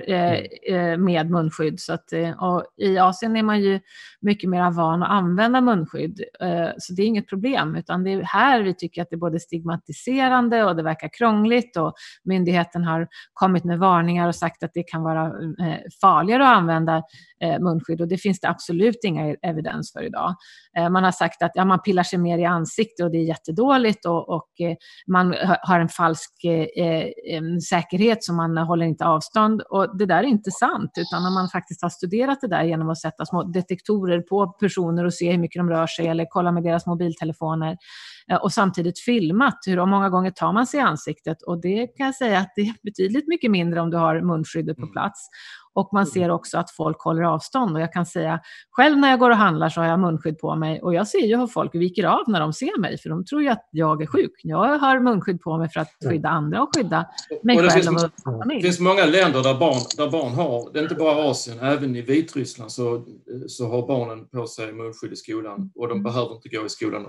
med munskydd. Så att, och i Asien är man ju mycket mer van att använda munskydd. Så det är inget problem. Utan det är här vi tycker att det är både stigmatiserande och det verkar krångligt. Och myndigheten har kommit med varningar och sagt att det kan vara farligare att använda munskydd. Och det finns det absolut inga evidens för idag. Man har sagt att man pillar sig mer i ansiktet och det är jättedåligt. Och man har en falsk säkerhet, som man håller inte avstånd, och det där är inte sant, utan när man faktiskt har studerat det där genom att sätta små detektorer på personer och se hur mycket de rör sig eller kolla med deras mobiltelefoner och samtidigt filmat hur många gånger tar man sig i ansiktet, och det kan jag säga att det är betydligt mycket mindre om du har munskyddet på plats. Och man ser också att folk håller avstånd. Och jag kan säga, själv när jag går och handlar så har jag munskydd på mig. Och jag ser ju hur folk viker av när de ser mig. För de tror ju att jag är sjuk. Jag har munskydd på mig för att skydda andra och skydda mig själv och familj. Det finns många länder där barn har, det är inte bara Asien, även i Vitryssland så har barnen på sig munskydd i skolan. Och de behöver inte gå i skolan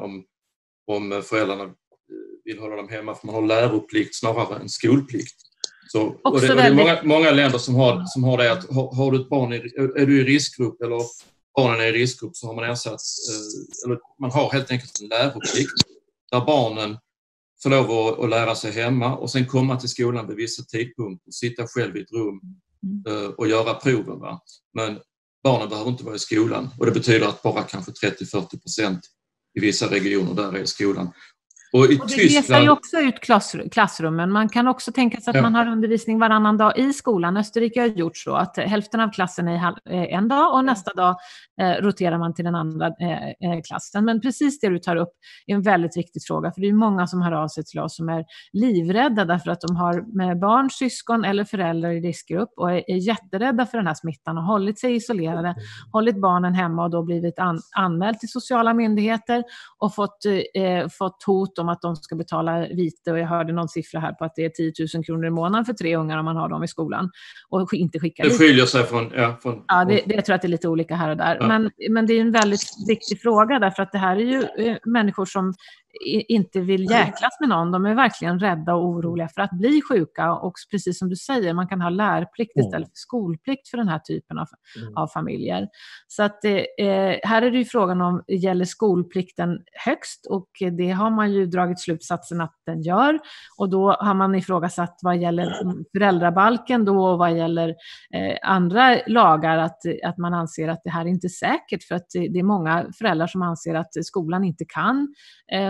om föräldrarna vill hålla dem hemma. För man har läroplikt snarare än skolplikt. Så, och det är många länder som har det att har du ett barn, är du i riskgrupp eller barnen är i riskgrupp, så har man ersatt, eller man har helt enkelt en läroplikt där barnen får lov att lära sig hemma och sen komma till skolan vid vissa tidpunkter, sitta själv i ett rum och göra proven. Va? Men barnen behöver inte vara i skolan, och det betyder att bara kanske 30-40% i vissa regioner där är i skolan. Och det reser ju också ut klassrummen. Man kan också tänka sig att man har undervisning varannan dag i skolan. Österrike har gjort så att hälften av klassen är en dag och nästa dag roterar man till den andra klassen. Men precis det du tar upp är en väldigt viktig fråga, för det är många som hör av sig till oss som är livrädda därför att de har med barn, syskon eller föräldrar i riskgrupp och är jätterädda för den här smittan och hållit sig isolerade, hållit barnen hemma och då blivit anmält till sociala myndigheter och fått hot om att de ska betala vite, och jag hörde någon siffra här på att det är 10 000 kronor i månaden för 3 ungar om man har dem i skolan och inte skickar det skiljer sig från jag tror att det är lite olika här och där. Ja. Men det är en väldigt viktig fråga, därför att det här är ju människor som inte vill jäklas med någon. De är verkligen rädda och oroliga för att bli sjuka, och precis som du säger, man kan ha lärplikt istället för skolplikt för den här typen av familjer. Så att här är det ju frågan om, gäller skolplikten högst, och det har man ju dragit slutsatsen att den gör, och då har man ifrågasatt vad gäller föräldrabalken då och vad gäller andra lagar att man anser att det här är inte säkert, för att det är många föräldrar som anser att skolan inte kan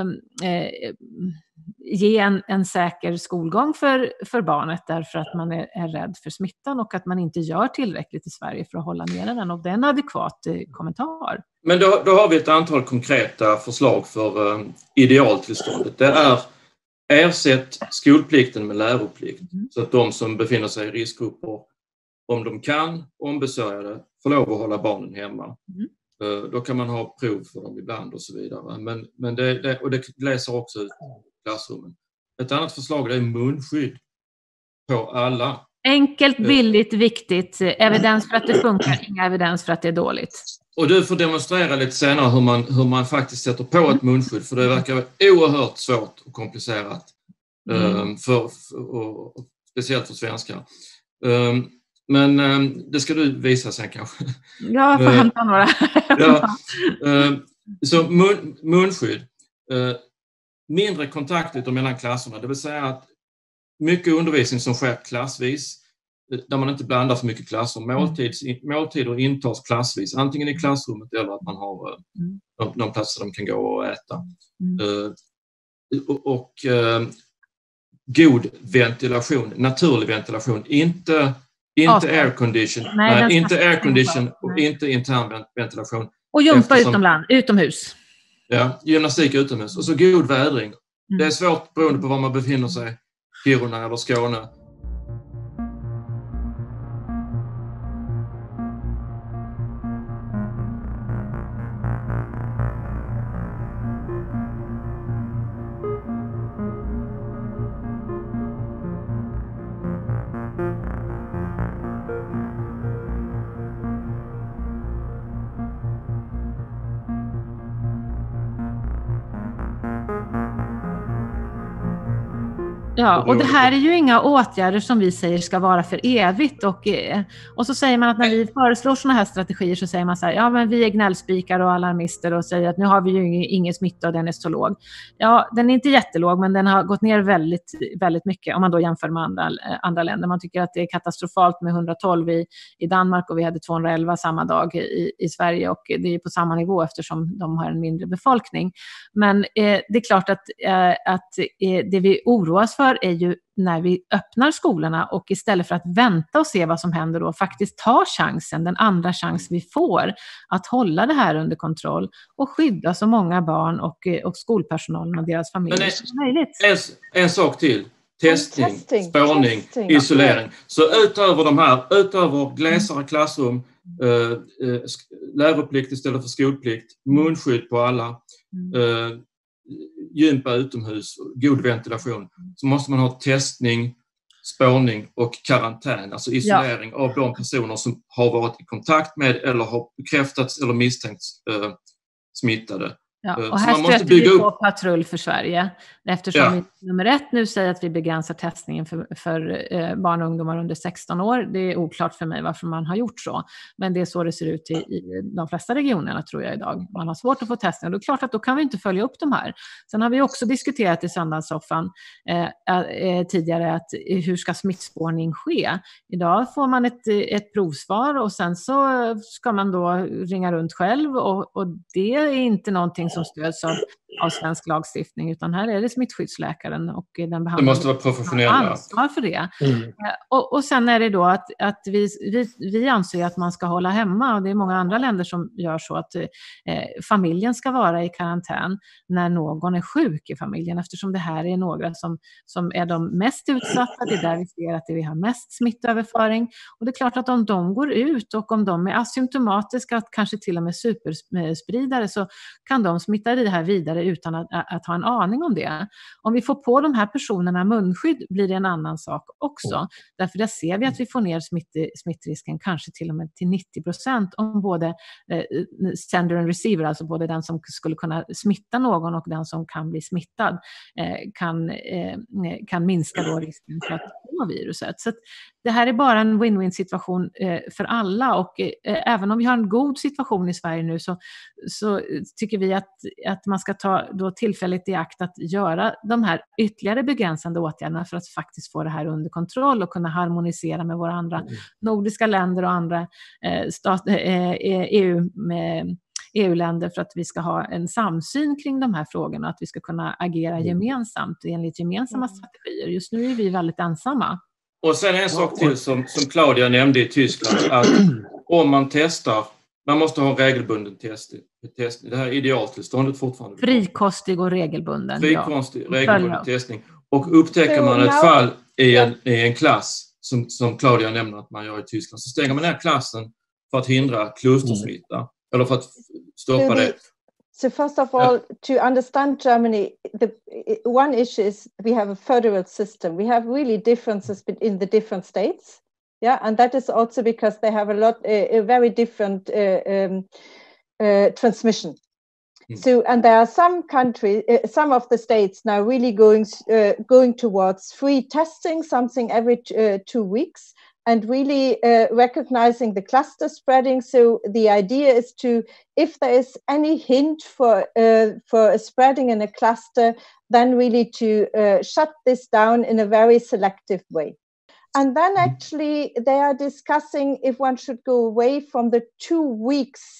ge en säker skolgång för barnet därför att man är rädd för smittan och att man inte gör tillräckligt i Sverige för att hålla nere den. Och det är en adekvat kommentar. Men då har vi ett antal konkreta förslag för idealtillståndet. Det är ersätt skolplikten med läroplikt. Så att de som befinner sig i riskgrupper, om de kan ombesörja det, får lov att hålla barnen hemma. Då kan man ha prov för dem ibland och så vidare. Men det läser också ut i klassrummen. Ett annat förslag är munskydd på alla. Enkelt, billigt, viktigt. Evidens för att det funkar, inga evidens för att det är dåligt. Och du får demonstrera lite senare hur man faktiskt sätter på ett munskydd. För det verkar oerhört svårt och komplicerat. Och speciellt för svenskar. Men det ska du visa sen kanske. Ja, får hämta några. Så munskydd. Mindre kontaktytor mellan klasserna. Det vill säga att mycket undervisning som sker klassvis. Där man inte blandar för mycket klasser. Måltider intas klassvis. Antingen i klassrummet eller att man har någon plats där de kan gå och äta. Och god ventilation. Naturlig ventilation. Inte aircondition. Inte aircondition och inte intern ventilation. Och jumpa utomhus. Ja, gymnastik utomhus. Och så god vädring. Det är svårt beroende på var man befinner sig. Kiruna eller Skåne. Ja, och det här är ju inga åtgärder som vi säger ska vara för evigt. Och så säger man att när vi föreslår sådana här strategier så säger man så här, ja men vi är gnällspikar och alarmister och säger att nu har vi ju ingen smitta och den är så låg. Ja, den är inte jättelåg men den har gått ner väldigt, väldigt mycket om man då jämför med andra länder. Man tycker att det är katastrofalt med 112 i Danmark och vi hade 211 samma dag i Sverige och det är på samma nivå eftersom de har en mindre befolkning. Men det är klart att det vi oroas för är ju när vi öppnar skolorna och istället för att vänta och se vad som händer då faktiskt ta chansen, den andra chans vi får att hålla det här under kontroll och skydda så många barn och skolpersonalen och deras familjer som möjligt. En sak till. Testning, spårning, isolering. Så utöver glesare klassrum, läroplikt istället för skolplikt, munskydd på alla, gympa utomhus, god ventilation, så måste man ha testning, spårning och karantän, alltså isolering av de personer som har varit i kontakt med eller har bekräftats eller misstänkts smittade. Ja, och här stöter vi på patrull för Sverige eftersom vi nummer 1 nu säger att vi begränsar testningen för barn och ungdomar under 16 år. Det är oklart för mig varför man har gjort så. Men det är så det ser ut i de flesta regionerna tror jag idag. Man har svårt att få testning och det är klart att då kan vi inte följa upp de här. Sen har vi också diskuterat i söndagssoffan tidigare att hur ska smittspårning ske? Idag får man ett provsvar och sen så ska man då ringa runt själv och det är inte någonting som stöds av svensk lagstiftning utan här är det smittskyddsläkaren och den behandlande. Det måste vara professionella. Ansvar för det. Och sen är det då att vi anser att man ska hålla hemma och det är många andra länder som gör så att familjen ska vara i karantän när någon är sjuk i familjen eftersom det här är några som är de mest utsatta, det är där vi ser att vi har mest smittöverföring och det är klart att om de går ut och om de är asymptomatiska och kanske till och med superspridare så kan de smitta det här vidare utan att ha en aning om det. Om vi får på de här personerna munskydd blir det en annan sak också. Därför där ser vi att vi får ner smittrisken kanske till och med till 90% om både sender och receiver, alltså både den som skulle kunna smitta någon och den som kan bli smittad kan minska då risken för att få viruset. Så att det här är bara en win-win situation för alla och även om vi har en god situation i Sverige nu så tycker vi att man ska ta då tillfället i akt att göra de här ytterligare begränsande åtgärderna för att faktiskt få det här under kontroll och kunna harmonisera med våra andra nordiska länder och andra EU-länder för att vi ska ha en samsyn kring de här frågorna, att vi ska kunna agera gemensamt enligt gemensamma strategier. Just nu är vi väldigt ensamma. Och sen en sak till som Claudia nämnde i Tyskland, att om man testar, man måste ha en regelbunden testning. Det här är idealtillståndet fortfarande. Frikostig och regelbunden. Regelbunden testning. Och upptäcker man ett fall i en klass, som Claudia nämner att man gör i Tyskland, så stänger man ner klassen för att hindra klustersmitta. Eller för att stoppa det. So first of all, to understand Germany, one issue is we have a federal system. We have really differences in the different states. Yeah, and that is also because they have a very different transmission. So, and there are some countries, some of the states now really going towards free testing, something every 2 weeks, and really recognizing the cluster spreading. So the idea is to, if there is any hint for a spreading in a cluster, then really to shut this down in a very selective way. And then actually they are discussing if one should go away from the 2 weeks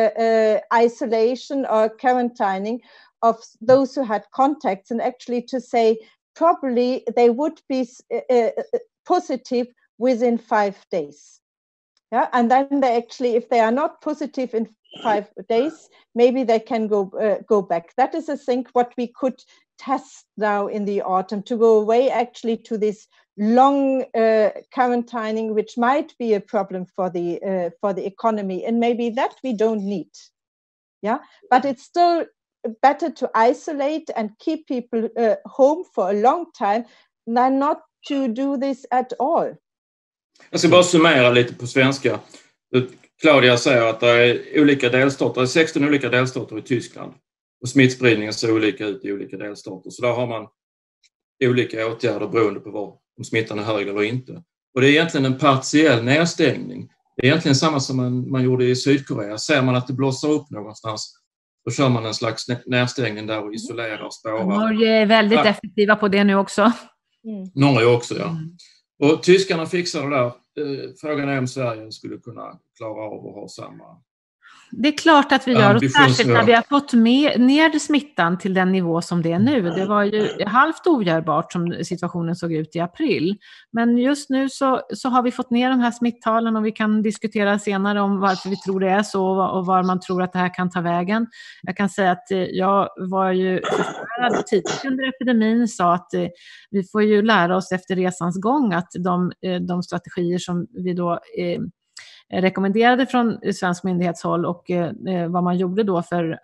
isolation or quarantining of those who had contacts, and actually to say probably they would be positive within 5 days. Yeah, and then they actually, if they are not positive in 5 days, maybe they can go back. That is, I think, what we could test now in the autumn, to go away actually to this long quarantining, which might be a problem for the economy, and maybe that we don't need. Yeah, but it's still better to isolate and keep people home for a long time than not to do this at all. Jag ska bara summera lite på svenska. Claudia säger att det är olika delstater, det är 16 olika delstater i Tyskland. Och smittspridningen ser olika ut i olika delstater. Så där har man olika åtgärder beroende på om smittan är hög eller inte. Och det är egentligen en partiell nedstängning. Det är egentligen samma som man gjorde i Sydkorea. Ser man att det blossar upp någonstans, då kör man en slags nedstängning där och isolerar och spårar. Norge är väldigt effektiva på det nu också. Norge också, ja. Och tyskarna fixar det där. Frågan är om Sverige skulle kunna klara av att ha samma. Det är klart att vi gör, och särskilt när vi har fått ner smittan till den nivå som det är nu. Det var ju halvt ogörbart som situationen såg ut i april. Men just nu så har vi fått ner de här smittalen, och vi kan diskutera senare om varför vi tror det är så och var man tror att det här kan ta vägen. Jag kan säga att jag var ju förfärad tidigt under epidemin, sa att vi får ju lära oss efter resans gång att de strategier som vi då rekommenderade från svensk myndighetshåll och vad man gjorde då för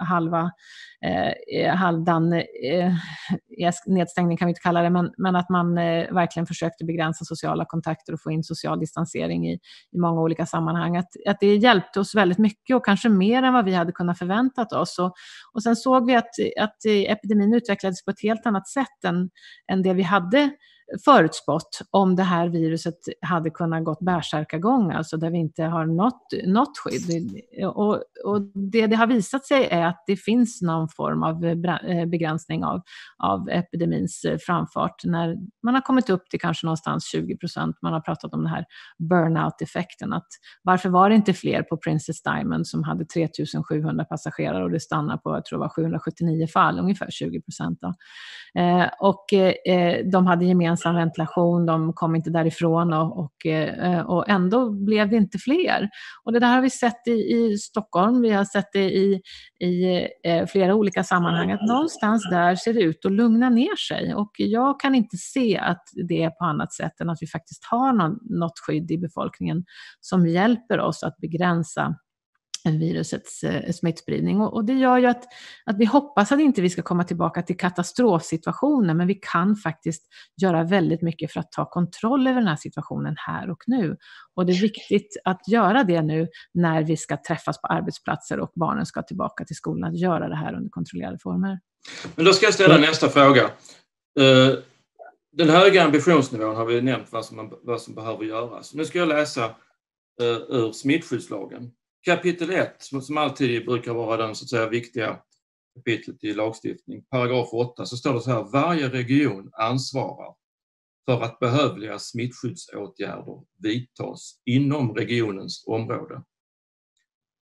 halvdan nedstängning kan vi inte kalla det, men att man verkligen försökte begränsa sociala kontakter och få in social distansering i många olika sammanhang. Att det hjälpte oss väldigt mycket, och kanske mer än vad vi hade kunnat förväntat oss. Och sen såg vi att epidemin utvecklades på ett helt annat sätt än det vi hade förutspått, om det här viruset hade kunnat gått bärsärkagång, alltså där vi inte har något skydd. Och det har visat sig är att det finns någon form av begränsning av epidemins framfart när man har kommit upp till kanske någonstans 20%. Man har pratat om den här burnout-effekten, att varför var det inte fler på Princess Diamond som hade 3700 passagerare och det stannar på, jag tror det var 779 fall, ungefär 20% då. Och de hade gemensam ventilation, de kom inte därifrån och ändå blev det inte fler. Och det där har vi sett i Stockholm, vi har sett det i flera olika sammanhang, att någonstans där ser det ut att lugna ner sig, och jag kan inte se att det är på annat sätt än att vi faktiskt har något skydd i befolkningen som hjälper oss att begränsa virusets smittspridning. Och det gör ju att vi hoppas att inte vi ska komma tillbaka till katastrofsituationen, men vi kan faktiskt göra väldigt mycket för att ta kontroll över den här situationen här och nu. Och det är viktigt att göra det nu när vi ska träffas på arbetsplatser och barnen ska tillbaka till skolan, att göra det här under kontrollerade former. Men då ska jag ställa nästa fråga. Den höga ambitionsnivån har vi nämnt vad som behöver göras. Nu ska jag läsa ur smittskyddslagen. Kapitel 1, som alltid brukar vara den så att säga viktiga kapitlet i lagstiftning, paragraf 8, så står det så här: varje region ansvarar för att behövliga smittskyddsåtgärder vidtas inom regionens område.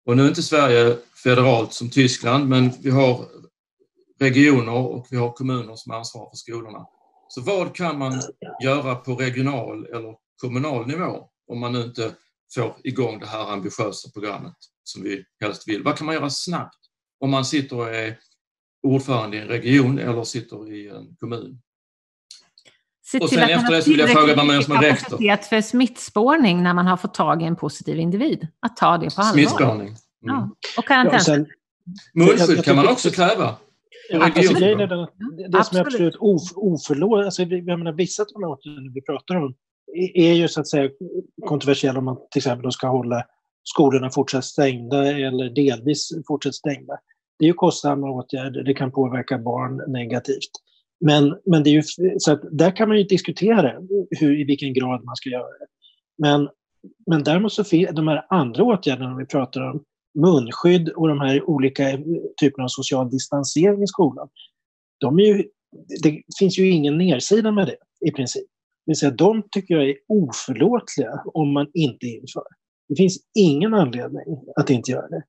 Och nu är inte Sverige federalt som Tyskland, men vi har regioner och vi har kommuner som ansvarar för skolorna. Så vad kan man göra på regional eller kommunal nivå om man nu inte får igång det här ambitiösa programmet som vi helst vill? Vad kan man göra snabbt om man sitter och är ordförande i en region eller sitter i en kommun? Och sen efter det så vill jag fråga vad man gör som är rektor. Kapacitet för smittspårning när man har fått tag i en positiv individ. Att ta det på allvar. Smittspårning. Ja. Och karantän. Munskydd kan man också kräva. Alltså, det som är absolut oförlåt, alltså, jag menar, vissa av de åtgärder vi pratar om är ju så att säga kontroversiella om man till exempel ska hålla skolorna fortsatt stängda eller delvis fortsatt stängda. Det är ju kostsamma åtgärder, det kan påverka barn negativt. Men det är ju så att där kan man ju diskutera i vilken grad man ska göra det. Men däremot så de här andra åtgärderna vi pratar om, munskydd och de här olika typerna av social distansering i skolan, det finns ju ingen nedsida med det i princip. Det vill säga, de tycker jag är oförlåtliga om man inte inför. Det finns ingen anledning att inte göra det.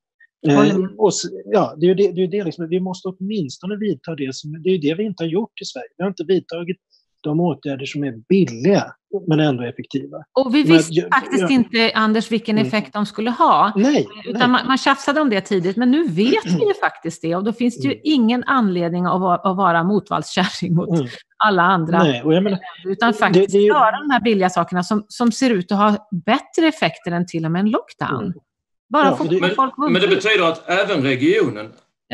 Det är ju det liksom, vi måste åtminstone vidta det är ju det vi inte har gjort i Sverige. Vi har inte vidtagit de åtgärder som är billiga men ändå effektiva. Och vi visste faktiskt inte, Anders, vilken effekt de skulle ha. Nej. Man tjafsade om det tidigt, men nu vet vi ju faktiskt det. Och då finns det ju ingen anledning att vara motvallskärring mot alla andra. Nej, och jag menar, utan faktiskt göra de här billiga sakerna som ser ut att ha bättre effekter än till och med en lockdown. Men det betyder att även regionen,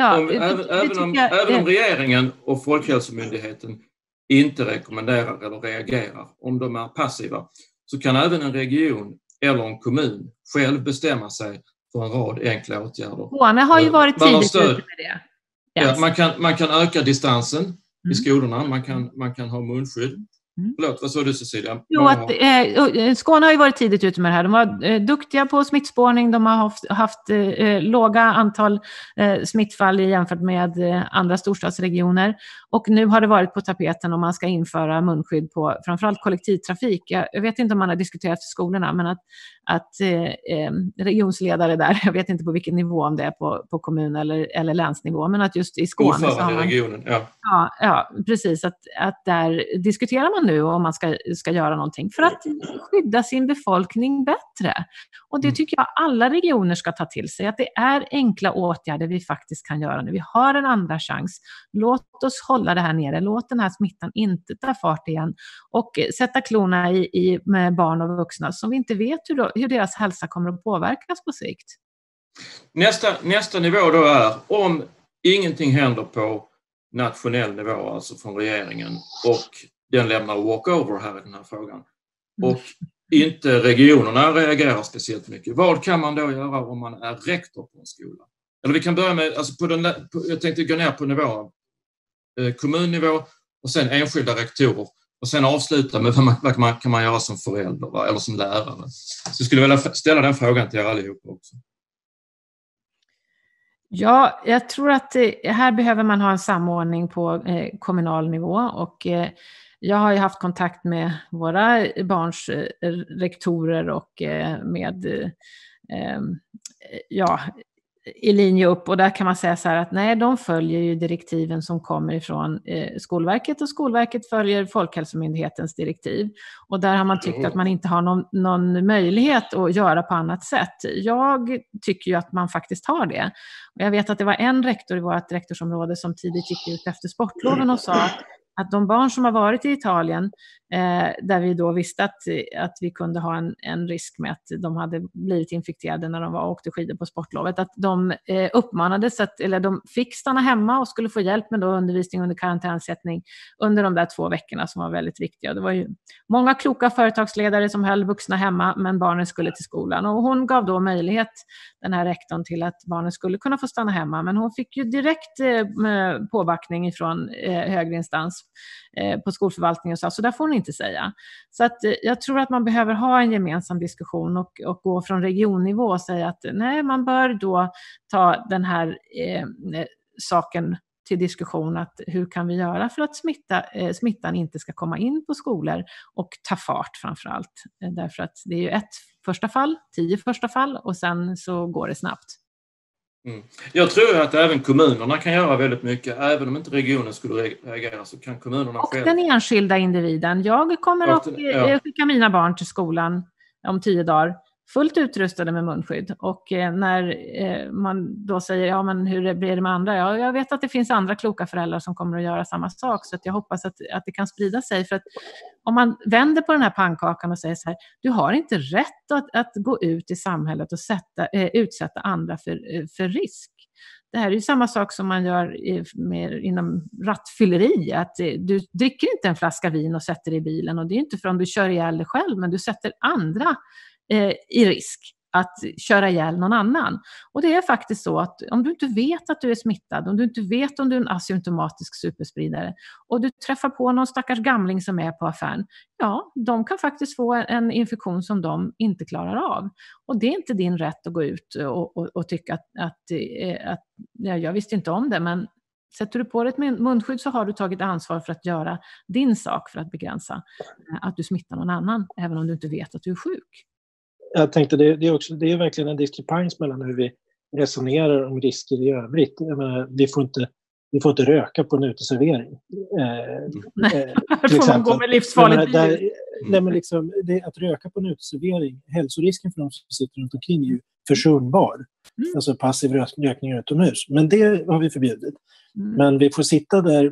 även om regeringen och Folkhälsomyndigheten inte rekommenderar eller reagerar, om de är passiva, så kan även en region eller en kommun själv bestämma sig för en rad enkla åtgärder. Skåne har ju varit tidigt ute med det. Yes. Ja, man kan öka distansen i skolorna, man kan ha munskydd. Förlåt, vad sa du, Cecilia? Skåne har ju varit tidigt ute med det här. De var duktiga på smittspårning. De har haft låga antal smittfall jämfört med andra storstadsregioner. Och nu har det varit på tapeten om man ska införa munskydd på framförallt kollektivtrafik. Jag vet inte om man har diskuterat för skolorna, men att regionsledare där, jag vet inte på vilken nivå, om det är på kommun eller länsnivå, men att just i Skåne så har man, regionen, ja, precis, att där diskuterar man nu om man ska göra någonting för att skydda sin befolkning bättre. Och det tycker jag alla regioner ska ta till sig, att det är enkla åtgärder vi faktiskt kan göra nu. Vi har en andra chans. Låt oss hålla det här nere. Låt den här smittan inte ta fart igen och sätta klorna med barn och vuxna som vi inte vet hur deras hälsa kommer att påverkas på sikt. Nästa nivå då är, om ingenting händer på nationell nivå, alltså från regeringen, och den lämnar walkover här i den här frågan, och inte regionerna reagerar speciellt mycket. Vad kan man då göra om man är rektor på en skola? Eller vi kan börja med, alltså jag tänkte gå ner på nivå, kommunnivå och sen enskilda rektorer, och sen avsluta med vad kan man göra som förälder eller som lärare. Så jag skulle vilja ställa den frågan till er allihopa också. Ja, jag tror att här behöver man ha en samordning på kommunal nivå, och jag har ju haft kontakt med våra barns rektorer och med i linje upp, och där kan man säga så här att nej, de följer ju direktiven som kommer ifrån Skolverket, och Skolverket följer Folkhälsomyndighetens direktiv, och där har man tyckt att man inte har någon möjlighet att göra på annat sätt. Jag tycker ju att man faktiskt har det, och jag vet att det var en rektor i vårt rektorsområde som tidigt gick ut efter sportloven och sa att de barn som har varit i Italien, där vi då visste att vi kunde ha en risk med att de hade blivit infekterade när de åkte skidor på sportlovet, att de uppmanades eller de fick stanna hemma och skulle få hjälp med då undervisning under karantänsättning under de där 2 veckorna som var väldigt viktiga. Det var ju många kloka företagsledare som höll vuxna hemma, men barnen skulle till skolan, och hon gav då möjlighet, den här rektorn, till att barnen skulle kunna få stanna hemma, men hon fick ju direkt påbackning ifrån högre instans på skolförvaltningen, så där får hon inte säga. Så att jag tror att man behöver ha en gemensam diskussion och gå från regionnivå och säga att nej, man bör då ta den här saken till diskussion, att hur kan vi göra för att smittan inte ska komma in på skolor och ta fart framförallt. Därför att det är ju 1 första fall, 10 första fall, och sen så går det snabbt. Jag tror att även kommunerna kan göra väldigt mycket. Även om inte regionen skulle reagera så kan kommunerna och själv. Den enskilda individen. Jag kommer att skicka mina barn till skolan om 10 dagar. Fullt utrustade med munskydd. Och när man då säger, men hur blir det med andra? Ja, jag vet att det finns andra kloka föräldrar som kommer att göra samma sak. Så att jag hoppas att det kan sprida sig. För att om man vänder på den här pannkakan och säger så här, du har inte rätt att gå ut i samhället och utsätta andra för risk. Det här är ju samma sak som man gör inom rattfylleri. Att du dricker inte en flaska vin och sätter i bilen. Och det är inte för om du kör ihjäl dig själv, men du sätter andra i risk att köra ihjäl någon annan. Och det är faktiskt så att om du inte vet att du är smittad, om du inte vet om du är en asymptomatisk superspridare och du träffar på någon stackars gamling som är på affären, de kan faktiskt få en infektion som de inte klarar av. Och det är inte din rätt att gå ut och tycka att jag visste inte om det, men sätter du på dig ett munskydd så har du tagit ansvar för att göra din sak för att begränsa att du smittar någon annan, även om du inte vet att du är sjuk. Jag tänkte det är verkligen en diskrepans mellan hur vi resonerar om risker i övrigt. Jag menar, vi får inte röka på en uteservering. Får man gå med livsfarligt att röka på en uteservering, hälsorisken för de som sitter runt omkring är ju försumbar. Alltså passiv rökning utomhus. Men det har vi förbjudit. Men vi får sitta där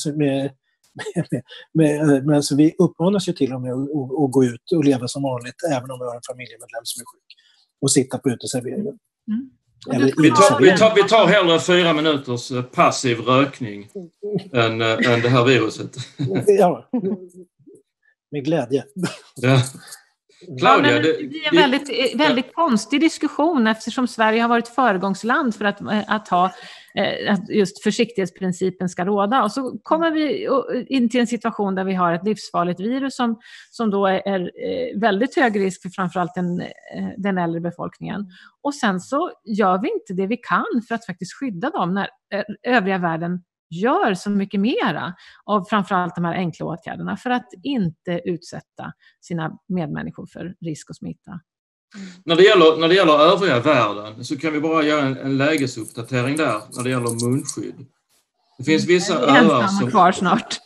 alltså vi uppmanas ju till och med att gå ut och leva som vanligt även om vi har en familjemedlem som är sjuk och sitta på uteserveringen. Vi tar hellre 4 minuters passiv rökning än det här viruset. Ja, med glädje. Ja. Claudia, det är en väldigt konstig diskussion eftersom Sverige har varit föregångsland för att just försiktighetsprincipen ska råda. Och så kommer vi in till en situation där vi har ett livsfarligt virus som då är väldigt hög risk för framförallt den äldre befolkningen. Och sen så gör vi inte det vi kan för att faktiskt skydda dem när övriga världen gör så mycket mera av framförallt de här enkla åtgärderna för att inte utsätta sina medmänniskor för risk och smitta. När det gäller övriga världen så kan vi bara göra en lägesuppdatering där när det gäller munskydd. Det finns vissa öar som kvar snart.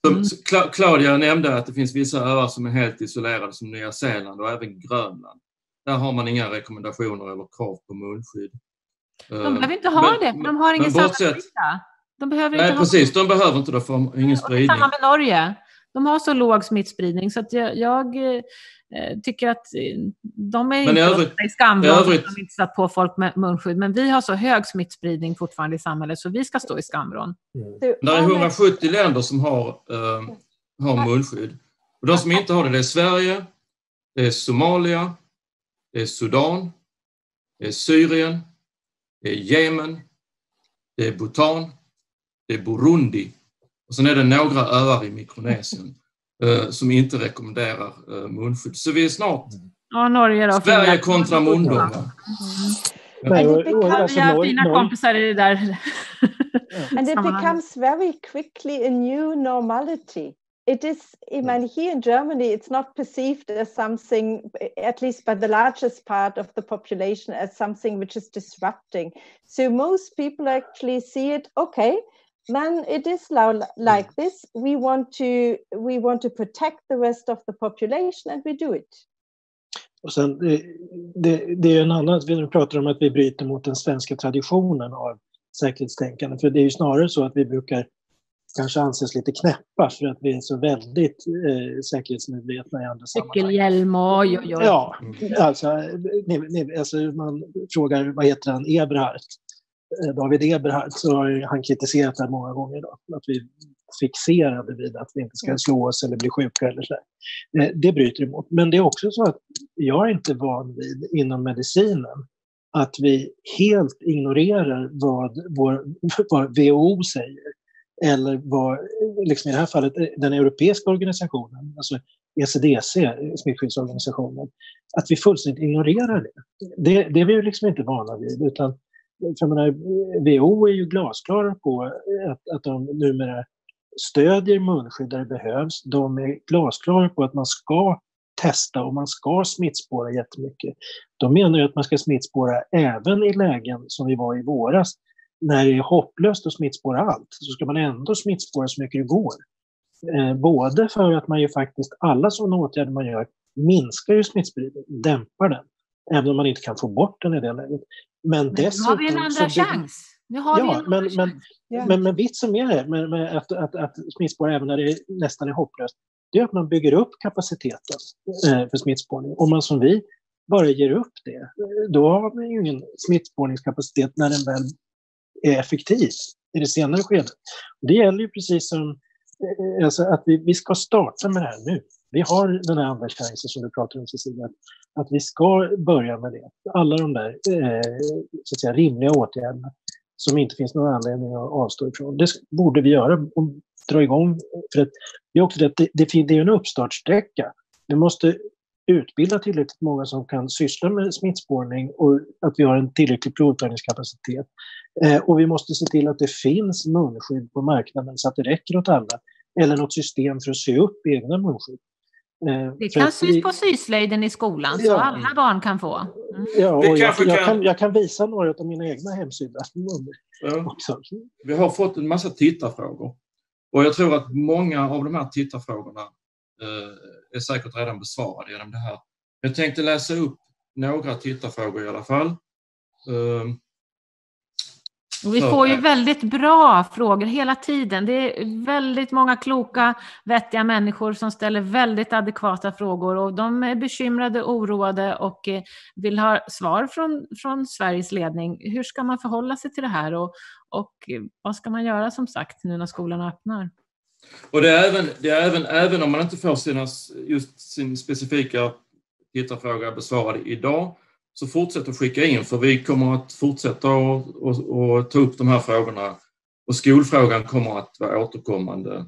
Claudia nämnde att det finns vissa öar som är helt isolerade som Nya Zeeland och även Grönland. Där har man inga rekommendationer eller krav på munskydd. De behöver inte ha det, för de har ingen samhällssmitta. De behöver inte precis, de behöver inte det för ingen spridning. Samma med Norge. De har så låg smittspridning så att jag tycker att de är inte i skamvrån för att de inte satt på folk med munskydd. Men vi har så hög smittspridning fortfarande i samhället så vi ska stå i skamvrån. Det är 170 länder som har munskydd. Och de som inte har det är Sverige, det är Somalia, det är Sudan, det är Syrien, det är Jemen, det är Bhutan, det är Burundi och sen är det några öar i Mikronesien som inte rekommenderar munskydd. Så vi är snart Norge då, Sverige kontra mundom. Vi har fina kompisar i det där. And it becomes very quickly a new normality. It is, here in Germany, it's not perceived as something, at least by the largest part of the population, as something which is disrupting. So most people actually see it, okay, man, it is like this. We want to protect the rest of the population and we do it. Och sen, det är en annan, vi pratar om att vi bryter mot den svenska traditionen av säkerhetstänkande. För det är ju snarare så att vi brukar kanske anses lite knäppa för att vi är så väldigt säkerhetsmedvetna i andra sammanhang. Cykelhjälm och Ja, alltså man frågar vad heter han, Eberhard. David Eberhard, så har han kritiserat det här många gånger då, att vi fixerade vid att vi inte ska slå oss eller bli sjuka eller så. Det bryter emot. Men det är också så att jag är inte van vid inom medicinen att vi helt ignorerar vad WHO säger. Eller vad, liksom i det här fallet, den europeiska organisationen, alltså ECDC, smittskyddsorganisationen, att vi fullständigt ignorerar det. Det är vi ju liksom inte vana vid, utan för jag menar, WHO är ju glasklara på att de numera stödjer munskydd där det behövs. De är glasklara på att man ska testa och man ska smittspåra jättemycket. De menar ju att man ska smittspåra även i lägen som vi var i våras. När det är hopplöst att smittspåra allt så ska man ändå smittspåra så mycket det går. Både för att man ju faktiskt, alla sådana åtgärder man gör minskar ju smittspridningen, dämpar den. Även om man inte kan få bort den i det läget. Men dessutom, nu har vi en andra chans. Men vitsen med det, med att smittspåra även när det nästan är hopplöst, det är att man bygger upp kapaciteten för smittspårning. Om man som vi bara ger upp det, då har man ju ingen smittspårningskapacitet när den väl är effektiv i det senare skedet. Det gäller ju precis som alltså att vi ska starta med det här nu. Vi har den här andra chansen som du pratar om, Cecilia, att vi ska börja med det. Alla de där så att säga, rimliga åtgärderna som inte finns någon anledning att avstå ifrån. Det borde vi göra och dra igång. För att det är också det är en uppstartsträcka. Vi måste utbilda tillräckligt många som kan syssla med smittspårning och att vi har en tillräcklig provtagningskapacitet. Och vi måste se till att det finns munskydd på marknaden så att det räcker åt alla. Eller något system för att sy upp egna munskydd. Det kan sys på syslöjden i skolan så alla barn kan få. Ja, och jag kan visa några av mina egna hemsydda också. Vi har fått en massa tittarfrågor. Och jag tror att många av de här tittarfrågorna är säkert redan besvarade genom det här. Jag tänkte läsa upp några tittarfrågor i alla fall. Och vi får ju väldigt bra frågor hela tiden. Det är väldigt många kloka, vettiga människor som ställer väldigt adekvata frågor. Och de är bekymrade, oroade och vill ha svar från Sveriges ledning. Hur ska man förhålla sig till det här? Och vad ska man göra som sagt nu när skolan öppnar? Och det är även om man inte får sin specifika tittarfråga besvarad idag, så fortsätt att skicka in, för vi kommer att fortsätta och ta upp de här frågorna. Och skolfrågan kommer att vara återkommande.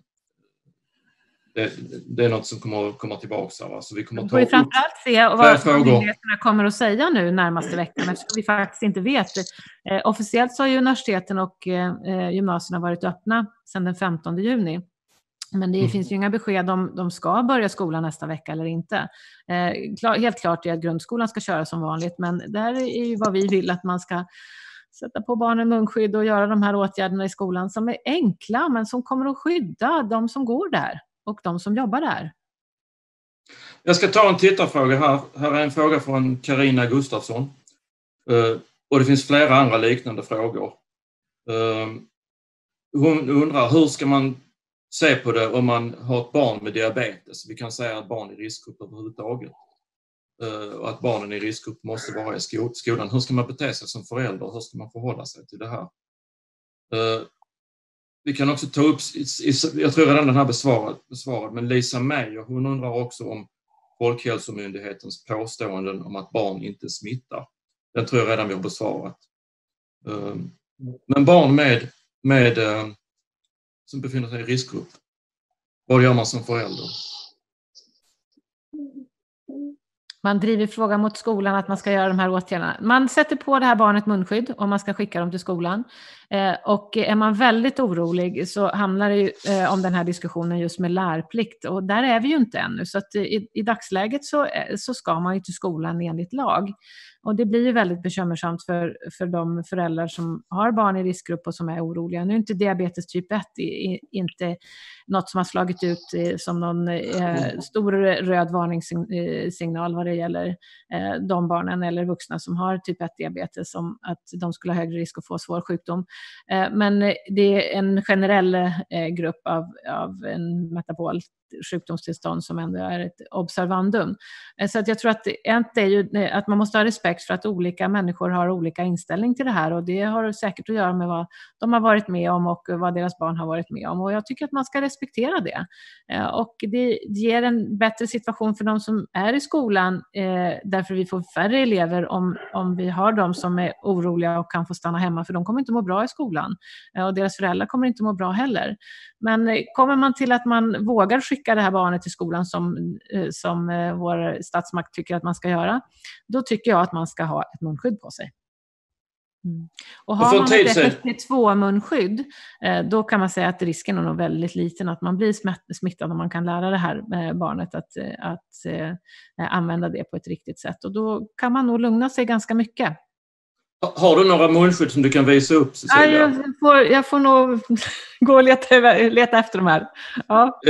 Det är något som kommer tillbaka. Så vi kommer får framförallt se vad myndigheterna kommer att säga nu närmaste veckan, eftersom vi faktiskt inte vet. Officiellt så har ju universiteten och gymnasierna varit öppna sedan den 15 juni. Men det finns ju inga besked om de ska börja skolan nästa vecka eller inte. Helt klart är att grundskolan ska köra som vanligt, men där är ju vad vi vill, att man ska sätta på barnen munskydd och göra de här åtgärderna i skolan som är enkla men som kommer att skydda de som går där och de som jobbar där. Jag ska ta en tittarfråga här. Här är en fråga från Carina Gustafsson. Och det finns flera andra liknande frågor. Hon undrar, hur ska man se på det om man har ett barn med diabetes? Vi kan säga att barn är i riskgrupp överhuvudtaget. Och att barnen i riskgrupp måste vara i skolan. Hur ska man bete sig som förälder? Hur ska man förhålla sig till det här? Vi kan också ta upp, jag tror redan den här besvarad, men Lisa Meyer, hon undrar också om Folkhälsomyndighetens påståenden om att barn inte smittar. Den tror jag redan vi har besvarat. Men barn med som befinner sig i riskgrupp, vad gör man som förälder? Man driver frågan mot skolan att man ska göra de här åtgärderna. Man sätter på det här barnet munskydd om man ska skicka dem till skolan. Och är man väldigt orolig så hamnar det ju om den här diskussionen just med lärplikt. Och där är vi ju inte ännu. Så att i dagsläget så ska man ju till skolan enligt lag. Och det blir ju väldigt bekymmersamt för de föräldrar som har barn i riskgrupp och som är oroliga. Nu är inte diabetes typ 1 inte något som har slagit ut som någon stor röd varningssignal vad det gäller de barnen eller vuxna som har typ 1 diabetes, som att de skulle ha högre risk att få svår sjukdom. Men det är en generell grupp av en metabol sjukdomstillstånd som ändå är ett observandum. Så att jag tror att ett är ju att man måste ha respekt för att olika människor har olika inställning till det här, och det har säkert att göra med vad de har varit med om och vad deras barn har varit med om, och jag tycker att man ska respektera det. Och det ger en bättre situation för de som är i skolan, därför vi får färre elever om vi har de som är oroliga och kan få stanna hemma, för de kommer inte må bra i skolan och deras föräldrar kommer inte må bra heller. Men kommer man till att man vågar skicka det här barnet till skolan som vår statsmakt tycker att man ska göra, då tycker jag att man ska ha ett munskydd på sig. Och har man ett FFP2-munskydd, då kan man säga att risken är nog väldigt liten att man blir smittad, om man kan lära det här barnet att använda det på ett riktigt sätt. Och då kan man nog lugna sig ganska mycket. Har du några munskydd som du kan visa upp, Cecilia? Jag får nog gå och leta efter de här. Ja.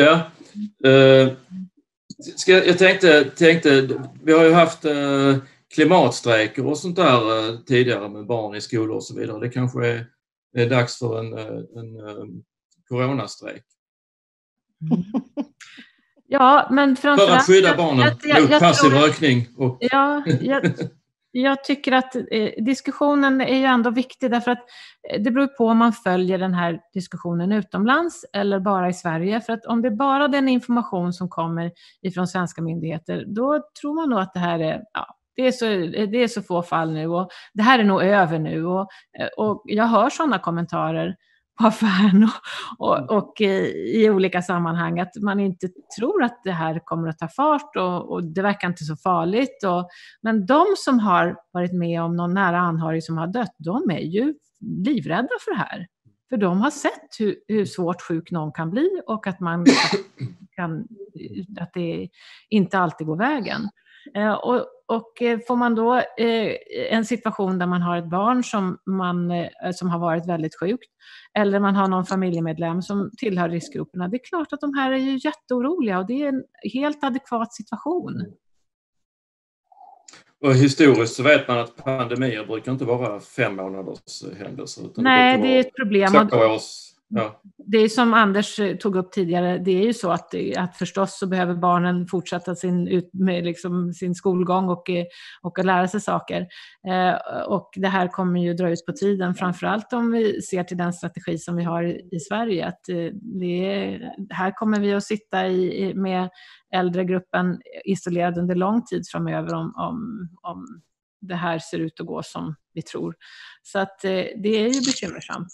Jag tänkte, vi har ju haft klimatstrejker och sånt där tidigare med barn i skolor och så vidare. Det kanske är dags för en coronastrejk. Ja, men framförallt... För att skydda barnen mot passiv rökning. Jag tycker att diskussionen är ju ändå viktig, därför att det beror på om man följer den här diskussionen utomlands eller bara i Sverige. För att om det är bara den information som kommer ifrån svenska myndigheter, då tror man nog att det här är... Det är så få fall nu och det här är nog över nu. Och jag hör sådana kommentarer på affären och i olika sammanhang, att man inte tror att det här kommer att ta fart och det verkar inte så farligt. Men de som har varit med om någon nära anhörig som har dött, de är ju livrädda för det här. För de har sett hur svårt sjuk någon kan bli och att att det inte alltid går vägen. Och får man då en situation där man har ett barn som har varit väldigt sjukt, eller man har någon familjemedlem som tillhör riskgrupperna, det är klart att de här är ju jätteoroliga och det är en helt adekvat situation. Och historiskt så vet man att pandemier brukar inte vara 5 månaders händelser. Utan nej, det är ett problem. 2 års. Ja. Det är som Anders tog upp tidigare, det är ju så att förstås så behöver barnen fortsätta sin skolgång och lära sig saker. Och det här kommer ju dra ut på tiden, framförallt om vi ser till den strategi som vi har i Sverige. Att här kommer vi att sitta med äldregruppen isolerad under lång tid framöver om det här ser ut att gå som vi tror. Så att det är ju bekymmersamt.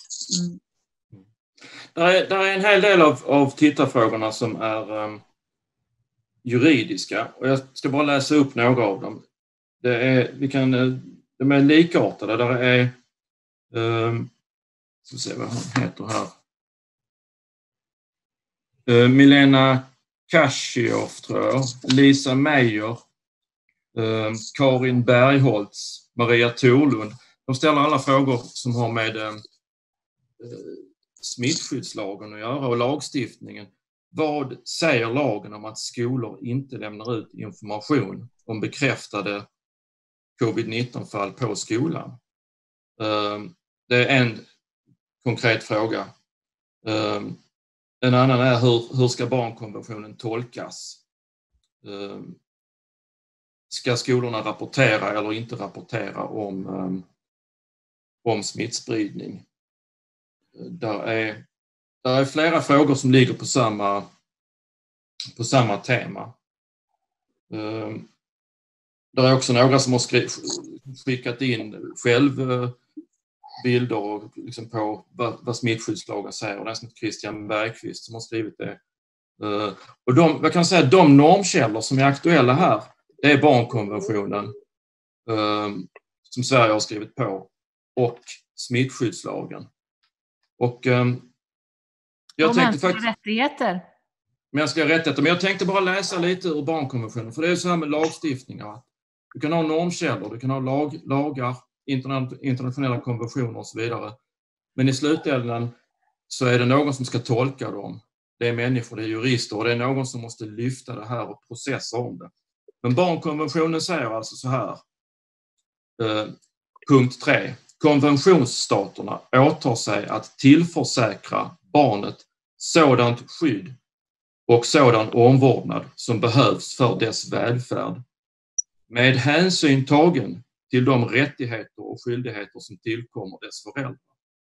Det är en hel del av tittarfrågorna som är juridiska, och jag ska bara läsa upp några av dem. De är likartade. Där är ska se vad hon heter här. Milena Kashiov, tror jag, Lisa Meijer, Karin Bergholtz, Maria Torlund. De ställer alla frågor som har med smittskyddslagen att göra och lagstiftningen. Vad säger lagen om att skolor inte lämnar ut information om bekräftade covid-19-fall på skolan? Det är en konkret fråga. En annan är hur ska barnkonventionen tolkas? Ska skolorna rapportera eller inte rapportera om smittspridning? Där är flera frågor som ligger på samma tema. Där är också några som har skickat in bilder liksom på vad smittskyddslagen säger. Och det är som Christian Bergqvist som har skrivit det. Och jag kan säga att de normkällor som är aktuella här, det är barnkonventionen som Sverige har skrivit på och smittskyddslagen. Och jag tänkte faktiskt rättigheter. Mänskliga rättigheter. Men jag tänkte bara läsa lite ur barnkonventionen. För det är ju så här med lagstiftningar. Du kan ha normkällor, du kan ha lagar, internationella konventioner och så vidare. Men i slutändan så är det någon som ska tolka dem. Det är människor, det är jurister och det är någon som måste lyfta det här och processa om det. Men barnkonventionen säger alltså så här. Punkt 3. Konventionsstaterna åtar sig att tillförsäkra barnet sådant skydd och sådan omvårdnad som behövs för dess välfärd, med hänsyn tagen till de rättigheter och skyldigheter som tillkommer dess föräldrar.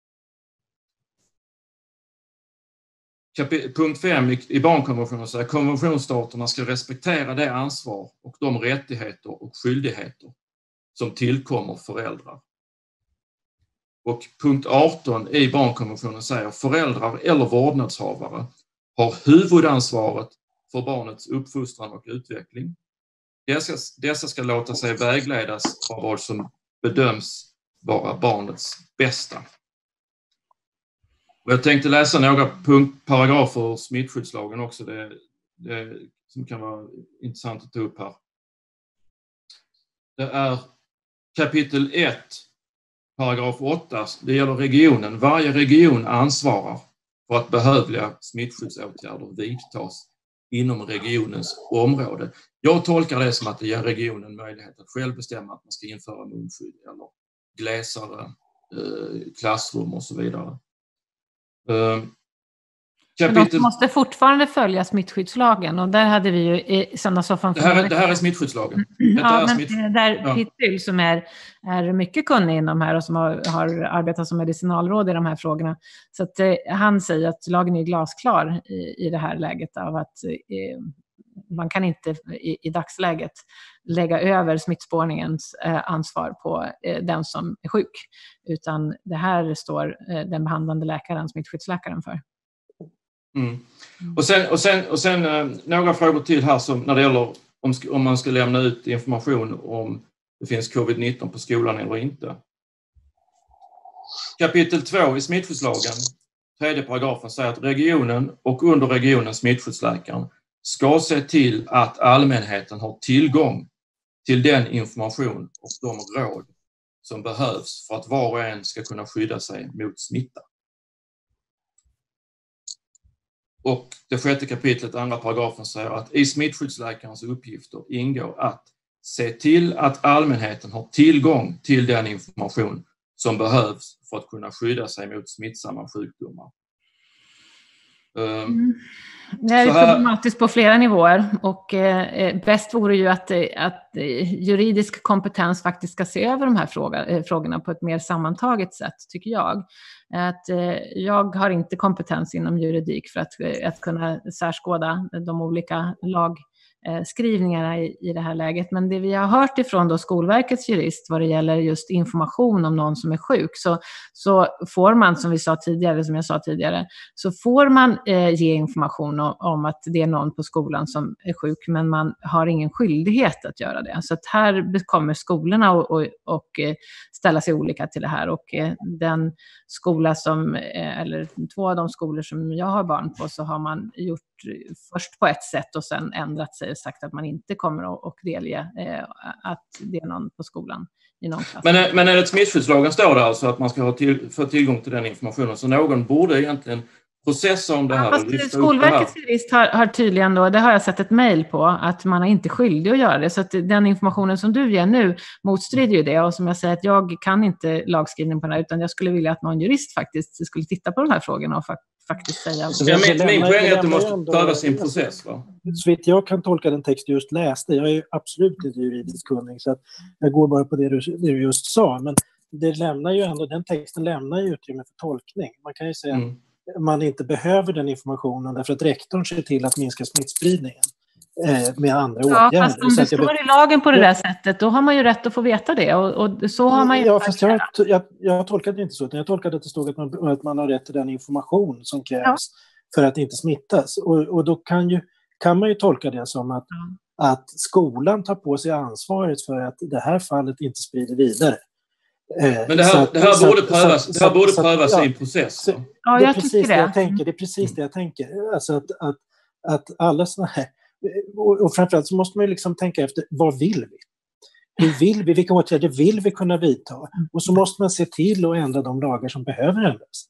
Punkt 5 i barnkonventionen säger att konventionsstaterna ska respektera det ansvar och de rättigheter och skyldigheter som tillkommer föräldrar. Och punkt 18 i barnkonventionen säger att föräldrar eller vårdnadshavare har huvudansvaret för barnets uppfostran och utveckling. Dessa ska låta sig vägledas av vad som bedöms vara barnets bästa. Och jag tänkte läsa några paragrafer ur smittskyddslagen också, det som kan vara intressant att ta upp här. Det är kapitel 1, paragraf 8, det gäller regionen. Varje region ansvarar för att behövliga smittskyddsåtgärder vidtas inom regionens område. Jag tolkar det som att det ger regionen möjlighet att själv bestämma att man ska införa munskydd eller glesare klassrum och så vidare. Men de måste fortfarande följa smittskyddslagen, och där hade vi ju i söndagssoffan. Det här är smittskyddslagen. Pittil som är mycket kunnig inom här och som har arbetat som medicinalråd i de här frågorna. Så att han säger att lagen är glasklar i det här läget av att man kan inte i dagsläget lägga över smittspårningens ansvar på den som är sjuk, utan det här står den behandlande läkaren, smittskyddsläkaren, för. Mm. Och sen några frågor till här som när det gäller om man ska lämna ut information om det finns covid-19 på skolan eller inte. Kapitel 2 i smittskyddslagen, 3:e paragrafen, säger att regionen och under regionen smittskyddsläkaren ska se till att allmänheten har tillgång till den information och de råd som behövs för att var och en ska kunna skydda sig mot smitta. Och det 6:e kapitlet, 2:a paragrafen, säger att i smittskyddsläkarens uppgifter ingår att se till att allmänheten har tillgång till den information som behövs för att kunna skydda sig mot smittsamma sjukdomar. Det är problematiskt på flera nivåer, och bäst vore ju att juridisk kompetens faktiskt ska se över de här frågorna på ett mer sammantaget sätt, tycker jag. Att jag har inte kompetens inom juridik för att kunna särskåda de olika lagskrivningarna i det här läget. Men det vi har hört ifrån då Skolverkets jurist vad det gäller just information om någon som är sjuk, så får man, som jag sa tidigare, så får man ge information om att det är någon på skolan som är sjuk, men man har ingen skyldighet att göra det. Så att här kommer skolorna och ställa sig olika till det här, och den skola eller 2 av de skolor som jag har barn på, så har man gjort först på ett sätt och sen ändrat sig och sagt att man inte kommer att delge att det är någon på skolan i någon klass. Men enligt smittskyddslagen står det alltså att man ska få tillgång till den informationen, så någon borde egentligen processa om det här. Fast Skolverkets jurist har tydligen då, det har jag sett ett mejl på, att man är inte skyldig att göra det. Så att den informationen som du ger nu motstrider ju det. Och som jag säger, att jag kan inte lagskrivning på det här, utan jag skulle vilja att någon jurist faktiskt skulle titta på de här frågorna och faktiskt säga. Min poäng är att det måste pröva sin process, va? Så vitt jag kan tolka den text du just läste, jag är absolut inte juridisk kunnig, så att jag går bara på det du just sa, men det lämnar ju ändå, den texten lämnar ju utrymme för tolkning. Man kan ju säga att man inte behöver den informationen därför att rektorn ser till att minska smittspridningen med andra åtgärder. Ja, fast om det står i lagen på det där sättet, då har man ju rätt att få veta det, och så har man ju... Ja, fast jag tolkade inte så, utan jag tolkade att det stod att man har rätt till den information som krävs för att inte smittas. Och då kan man ju tolka det som att skolan tar på sig ansvaret för att det här fallet inte sprider vidare. Men det här borde prövas i en process. Ja, det är precis det jag tänker. Det är precis det jag tänker. Alltså att alla såna här... Och framförallt så måste man ju liksom tänka efter, vad vill vi? Hur vill vi? Vilka åtgärder vill vi kunna vidta? Och så måste man se till att ändra de lagar som behöver ändras.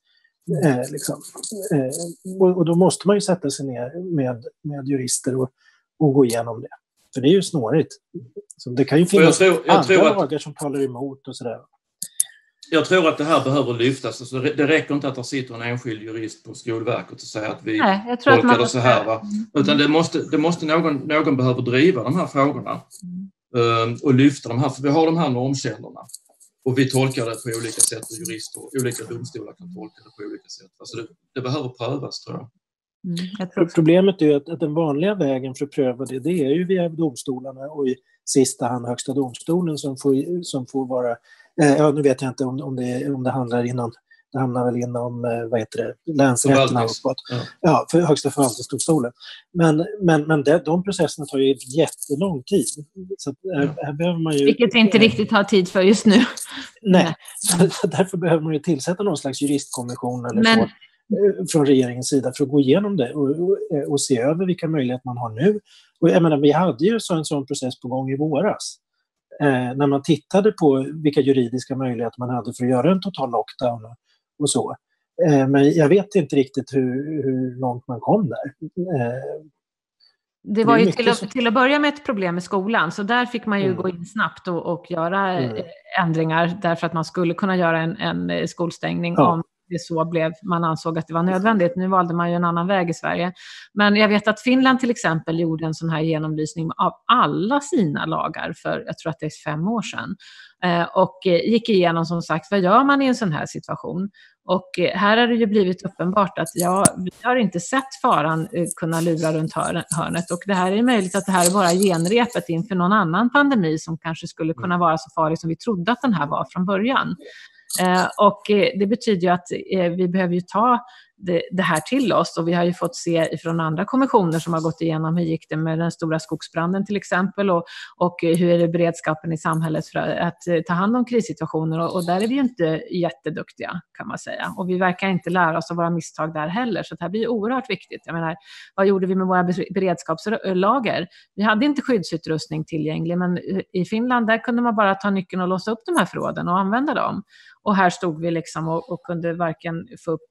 Och då måste man ju sätta sig ner med jurister och gå igenom det. För det är ju snårigt. Så det kan ju finnas andra lagar som talar emot och sådär. Jag tror att det här behöver lyftas. Alltså det räcker inte att det sitter en enskild jurist på Skolverket och säger att vi tolkar det så här. Va? Utan det måste någon behöver driva de här frågorna och lyfta de här. För vi har de här normkällorna och vi tolkar det på olika sätt, och jurister och olika domstolar kan tolka det på olika sätt. Alltså det behöver prövas, tror jag. Problemet är ju att den vanliga vägen för att pröva det är ju via domstolarna och i sista hand Högsta domstolen som får vara... Ja, nu vet jag inte om det handlar inom det hamnar väl inom länsrätterna uppåt. Ja, för högsta förvaltningsdomstolen. Men de processerna tar ju jättelång tid. Så här behöver man ju... Vilket vi inte riktigt har tid för just nu. Nej, så därför behöver man ju tillsätta någon slags juristkommission eller så från regeringens sida för att gå igenom det och se över vilka möjligheter man har nu. Och jag menar, vi hade ju en sån process på gång i våras. När man tittade på vilka juridiska möjligheter man hade för att göra en total lockdown och så. Men jag vet inte riktigt hur långt man kom där. Det var ju till att börja med ett problem i skolan, så där fick man ju gå in snabbt och göra ändringar därför att man skulle kunna göra en skolstängning om det så blev, man ansåg att det var nödvändigt. Nu valde man ju en annan väg i Sverige. Men jag vet att Finland till exempel gjorde en sån här genomlysning av alla sina lagar för, jag tror att det är 5 år sedan. Och gick igenom som sagt, vad gör man i en sån här situation? Och här har det ju blivit uppenbart att vi har inte sett faran kunna lura runt hörnet. Och det här är möjligt att det här är bara genrepet inför någon annan pandemi som kanske skulle kunna vara så farlig som vi trodde att den här var från början. Och det betyder ju att vi behöver ju ta det här till oss, och vi har ju fått se från andra kommissioner som har gått igenom hur gick det med den stora skogsbranden till exempel, och hur är det beredskapen i samhället för att ta hand om krissituationer, och där är vi ju inte jätteduktiga kan man säga, och vi verkar inte lära oss av våra misstag där heller, så det här blir ju oerhört viktigt. Jag menar, vad gjorde vi med våra beredskapslager? Vi hade inte skyddsutrustning tillgänglig, men i Finland där kunde man bara ta nyckeln och låsa upp de här förråden och använda dem. Och här stod vi liksom och kunde varken få upp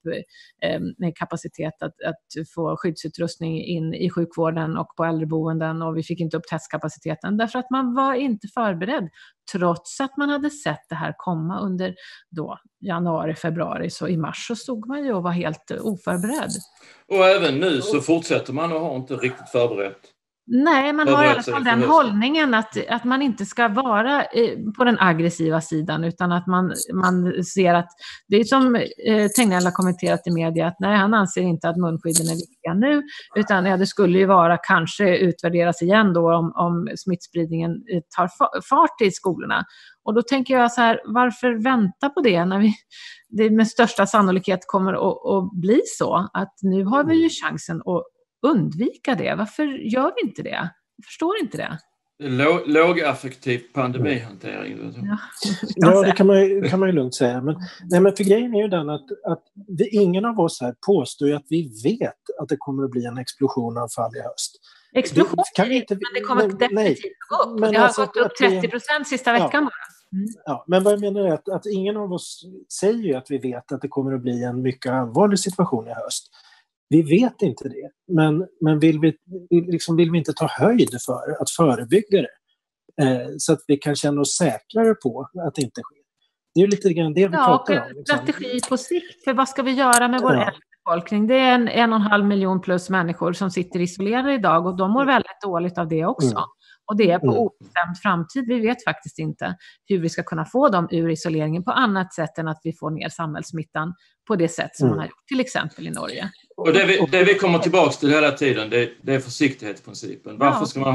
kapacitet att få skyddsutrustning in i sjukvården och på äldreboenden, och vi fick inte upp testkapaciteten därför att man var inte förberedd, trots att man hade sett det här komma under då januari, februari, så i mars så stod man ju och var helt oförberedd. Och även nu så fortsätter man och har inte riktigt förberett. Nej, man har i alla fall den hållningen att man inte ska vara på den aggressiva sidan, utan att man ser att det är som Tegnell har kommenterat i media, att nej, han anser inte att munskydden är viktiga nu, utan det skulle ju vara kanske utvärderas igen då om smittspridningen tar fart i skolorna. Och då tänker jag så här, varför vänta på det när det med största sannolikhet kommer att bli så att nu har vi ju chansen att undvika det. Varför gör vi inte det? Jag förstår inte det. Lågaffektiv pandemihantering. Ja, det kan man ju lugnt säga. Men för grejen är ju den att ingen av oss här påstår ju att vi vet att det kommer att bli en explosion av fall i höst. Explosion, men det kommer definitivt gå upp. Det har alltså gått upp 30% sista veckan bara. Ja, men vad jag menar är att ingen av oss säger ju att vi vet att det kommer att bli en mycket allvarlig situation i höst. Vi vet inte det, men vill vi inte ta höjd för att förebygga det så att vi kan känna oss säkrare på att det inte sker. Det är ju lite grann det vi pratar om. Liksom. Strategi på sikt, för vad ska vi göra med vår äldre befolkning? Det är 1,5 miljon plus människor som sitter isolerade idag, och de mår väldigt dåligt av det också. Och det är på obestämd framtid. Vi vet faktiskt inte hur vi ska kunna få dem ur isoleringen på annat sätt än att vi får ner samhällssmittan på det sätt som man har gjort till exempel i Norge. Och det vi kommer tillbaka till hela tiden, det är försiktighetsprincipen. Varför ska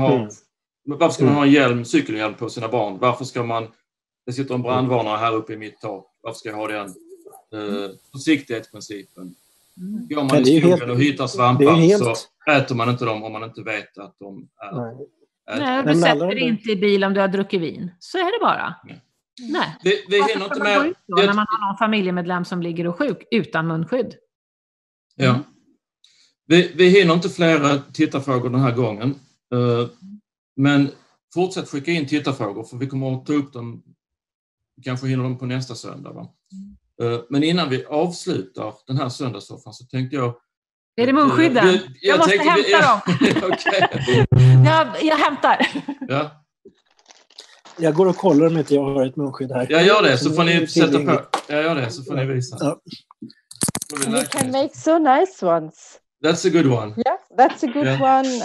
man ha en cykelhjälm på sina barn? Varför ska det sitter en brandvarnare här uppe i mitt tak. Varför ska jag ha den? Försiktighetsprincipen. Går man i skogen och hittar svampar så äter man inte dem om man inte vet att de är... Nej, du sätter inte i bil om du har druckit vin. Så är det bara. Nej. Vi hinner inte med... När man har någon familjemedlem som ligger och sjuk utan munskydd. Ja. Vi hinner inte flera tittarfrågor den här gången. Men fortsätt skicka in tittarfrågor, för vi kommer att ta upp dem. Kanske hinner dem på nästa söndag. Va? Men innan vi avslutar den här söndagssoffan så tänkte jag... Är det munskydden? Jag måste hämta dem. Okay. Jag hämtar. Ja. Jag går och kollar om inte jag har ett munskydd här. Jag gör det, så får ni sätta på. Jag gör det, så får ni visa. Ja. You can make so nice ones. That's a good one. Yeah, that's a good one.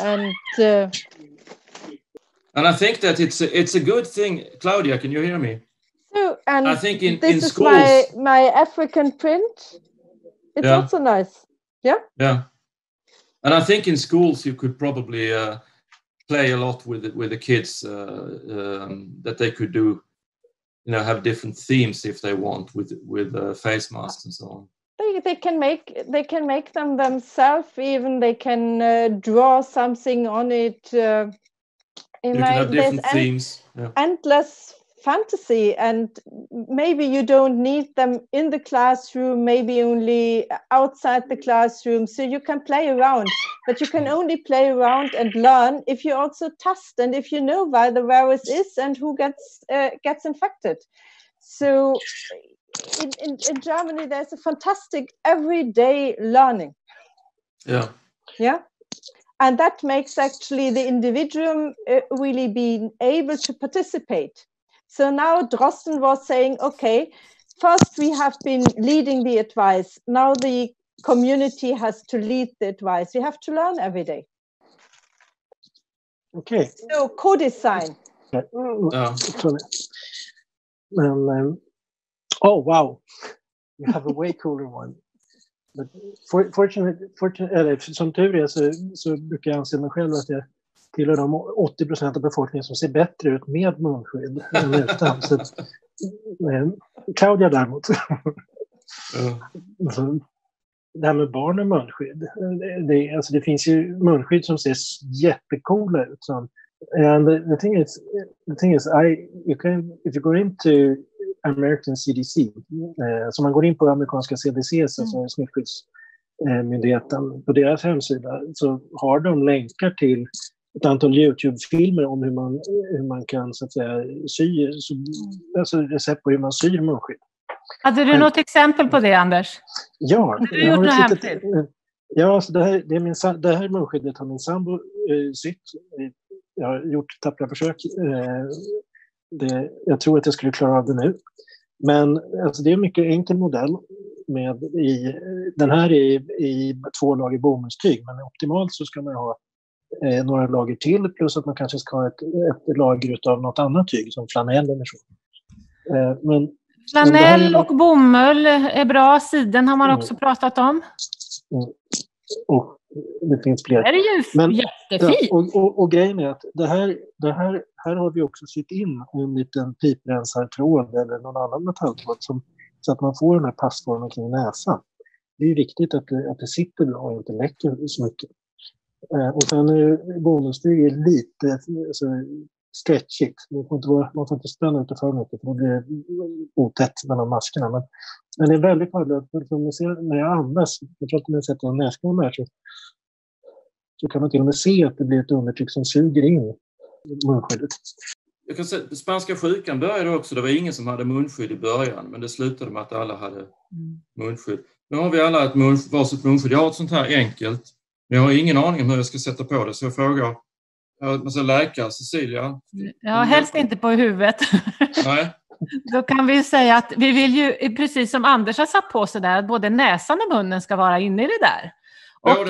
And I think that it's a good thing. Claudia, can you hear me? So, and I think in this schools, is my African print. It's also nice. Yeah. Yeah. And I think in schools you could probably play a lot with the kids that they could do have different themes if they want with face masks and so on. They can make them themselves. Even they can draw something on it. You can have different themes. Endless fantasy, and maybe you don't need them in the classroom, maybe only outside the classroom, so you can play around, but you can only play around and learn if you also test and if you know where the virus is and who gets infected. So in Germany there's a fantastic everyday learning. Yeah, and that makes actually the individual really being able to participate. So now Drosten was saying, okay, first we have been leading the advice. Now the community has to lead the advice. We have to learn every day. Okay. So co-design. Oh, wow. You have a way cooler one. But fortunately, som tur är så brukar jag anse mig själv att jag tillhör de 80% av befolkningen som ser bättre ut med munskydd än utan. Så, Claudia däremot. Alltså, det här med barn och munskydd. Det finns ju munskydd som ser jättecoola ut. And the thing is, if you go into American CDC, så man går in på amerikanska CDC, alltså smittskyddsmyndigheten, på deras hemsida så har de länkar till ett antal YouTube-filmer om hur man kan så att säga alltså recept på hur man syr munskydd. Hade du något exempel på det, Anders? Ja, jag har tittat. Ja, så det här munskyddet har min sambo sytt. Jag har gjort tappra försök. Jag tror att jag skulle klara av det nu. Men alltså, det är en mycket enkel modell. Den här är i 2 lager bomullstyg. Men optimalt så ska man ha några lager till. Plus att man kanske ska ha ett lager av något annat tyg. Som flanell eller så. Flanell och bomull är bra. Siden har man också pratat om. Och det finns fler. Det är ju jättefint. Och grejen är att det här har vi också sytt in en liten piprensartråd eller någon annan metalltråd så att man får den här passformen kring näsan. Det är viktigt att det sitter bra och inte läcker så mycket. Och sen är bomullstyg lite stretchigt. Man får inte spänna ut det för mycket för då blir det otätt mellan maskerna. Men det är väldigt vanligt när jag andas, jag tror att när jag sätter en näsgång här så kan man till och med se att det blir ett undertryck som suger in munskyddet. Jag kan säga, spanska sjukan började också, det var ingen som hade munskydd i början, men det slutade med att alla hade munskydd. Nu har vi alla ett varsitt munskydd. Jag har ett sånt här enkelt, men jag har ingen aning om hur jag ska sätta på det, så jag frågar läkare Cecilia. Ja, helst inte på huvudet. Nej. Då kan vi säga att vi vill ju, precis som Anders har satt på sig där, att både näsan och munnen ska vara inne i det där. Och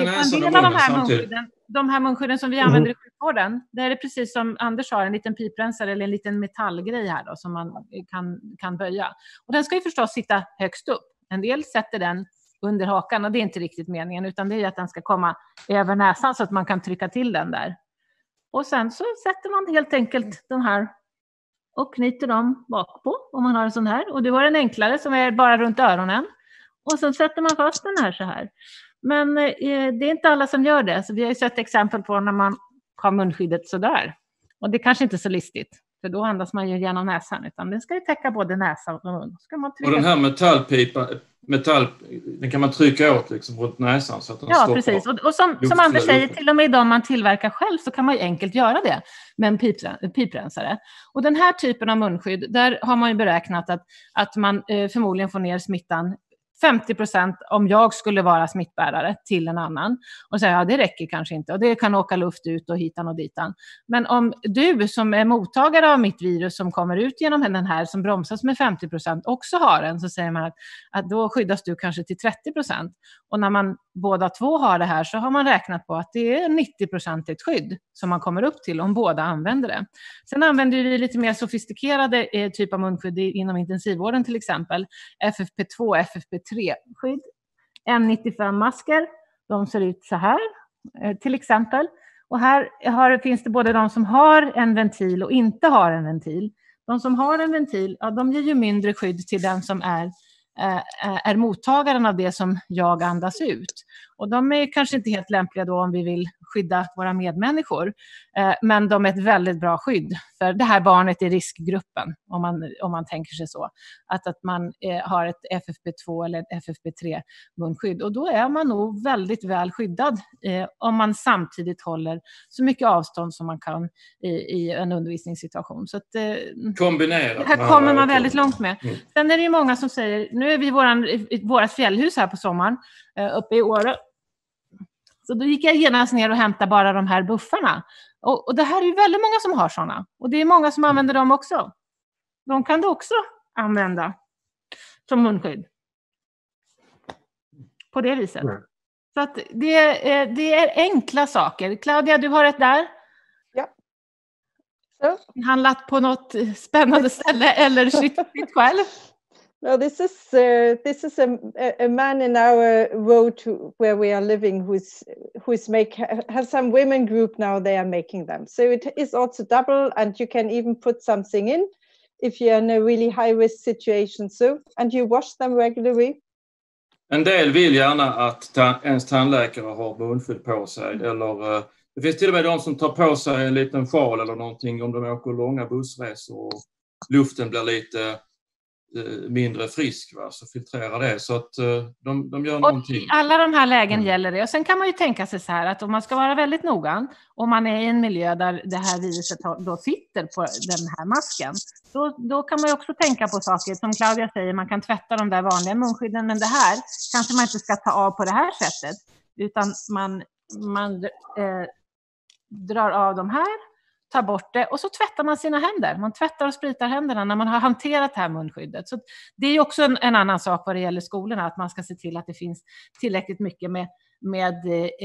de här munskydden som vi använder i sjukvården, där är det precis som Anders har, en liten piprensare eller en liten metallgrej här då, som man kan böja. Och den ska ju förstås sitta högst upp. En del sätter den under hakan och det är inte riktigt meningen, utan det är att den ska komma över näsan så att man kan trycka till den där. Och sen så sätter man helt enkelt den här och knyter dem bak på om man har en sån här. Och du har en enklare som är bara runt öronen. Och så sätter man fast den här så här. Men det är inte alla som gör det. Så vi har ju sett exempel på när man har munskyddet så där. Och det kanske inte är så listigt. För då andas man ju genom näsan. Utan den ska ju täcka både näsan och mun. Och den här metall, den kan man trycka åt liksom runt näsan så att den stoppar. Precis. Och som Anders säger, till och med de man tillverkar själv så kan man ju enkelt göra det med en piprensare. Och den här typen av munskydd, där har man ju beräknat att man förmodligen får ner smittan 50% om jag skulle vara smittbärare till en annan. Och säga, det räcker kanske inte. Och det kan åka luft ut och hitan och ditan. Men om du som är mottagare av mitt virus som kommer ut genom den här som bromsas med 50% också har den, så säger man att då skyddas du kanske till 30%. Och när man båda två har det här så har man räknat på att det är 90% skydd som man kommer upp till om båda använder det. Sen använder vi lite mer sofistikerade typ av munskydd inom intensivvården, till exempel FFP2, FFP3-skydd. N95-masker, de ser ut så här till exempel. Och här finns det både de som har en ventil och inte har en ventil. De som har en ventil, ja, de ger ju mindre skydd till den som är mottagaren av det som jag andas ut. Och de är kanske inte helt lämpliga då om vi vill skydda våra medmänniskor. Men de är ett väldigt bra skydd för det här barnet i riskgruppen, om man tänker sig så. Att man har ett FFP2 eller ett FFP3 munskydd. Och då är man nog väldigt väl skyddad om man samtidigt håller så mycket avstånd som man kan i en undervisningssituation. Så att, kombinerat. Det här kommer man väldigt långt med. Sen är det ju många som säger, nu är vi i vårat fjällhus här på sommaren uppe i Åre. Så då gick jag genast ner och hämtade bara de här buffarna. Och det här är ju väldigt många som har sådana. Och det är många som använder dem också. De kan du också använda som munskydd. På det viset. Så att det är enkla saker. Claudia, du har ett där. Ja. Så. Handlat på något spännande ställe eller sitt själv. No, this is a man in our road where we are living has some women group now. They are making them, so it is also double, and you can even put something in if you're in a really high risk situation. So, and you wash them regularly. En del vill gärna att ens tandläkare har munskydd på sig, eller det finns till och med de som tar på sig en liten sjal eller någonting om de åker långa bussresor och luften blir lite mindre frisk, va? Så filtrerar det så att de gör någonting. I alla de här lägen gäller det. Och sen kan man ju tänka sig så här att om man ska vara väldigt noggrann, om man är i en miljö där det här viruset då sitter på den här masken, då kan man ju också tänka på saker som Claudia säger, man kan tvätta de där vanliga munskydden, men det här kanske man inte ska ta av på det här sättet, utan man drar av de här, tar bort det och så tvättar man sina händer. Man tvättar och spritar händerna när man har hanterat det här munskyddet. Så det är ju också en annan sak vad det gäller skolorna, att man ska se till att det finns tillräckligt mycket med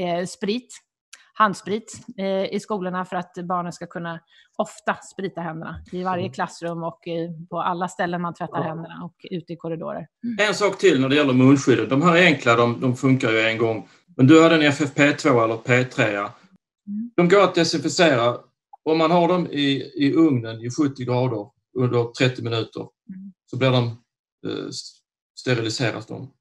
handsprit i skolorna för att barnen ska kunna ofta sprita händerna i varje klassrum och på alla ställen man tvättar händerna och ute i korridorer. En sak till när det gäller munskyddet. De här är enkla, de funkar ju en gång. Men du hade en FFP2 eller P3. De går att desinficera. Om man har dem i ugnen i 70 grader under 30 minuter så blir de steriliseras de.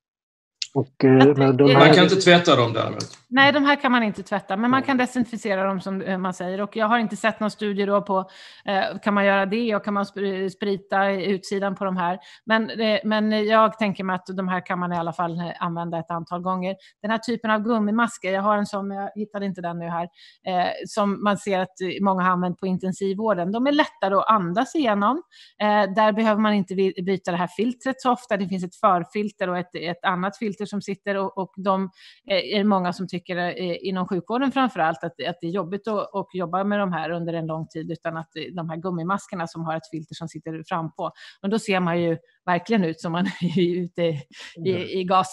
Man kan inte tvätta dem däremot. Nej, de här kan man inte tvätta, men man kan desinficera dem som man säger. Och jag har inte sett någon studie då på kan man göra det och kan man sprita utsidan på de här. Men jag tänker mig att de här kan man i alla fall använda ett antal gånger. Den här typen av gummimasker, jag har en som, jag hittade inte den nu här, som man ser att många har använt på intensivvården. De är lättare att andas igenom. Där behöver man inte byta det här filtret så ofta. Det finns ett förfilter och ett annat filter som sitter och de är många som tycker inom sjukvården framförallt att det är jobbigt att jobba med de här under en lång tid, utan att de här gummimaskerna som har ett filter som sitter fram på. Men då ser man ju verkligen ut som man är ute i gas.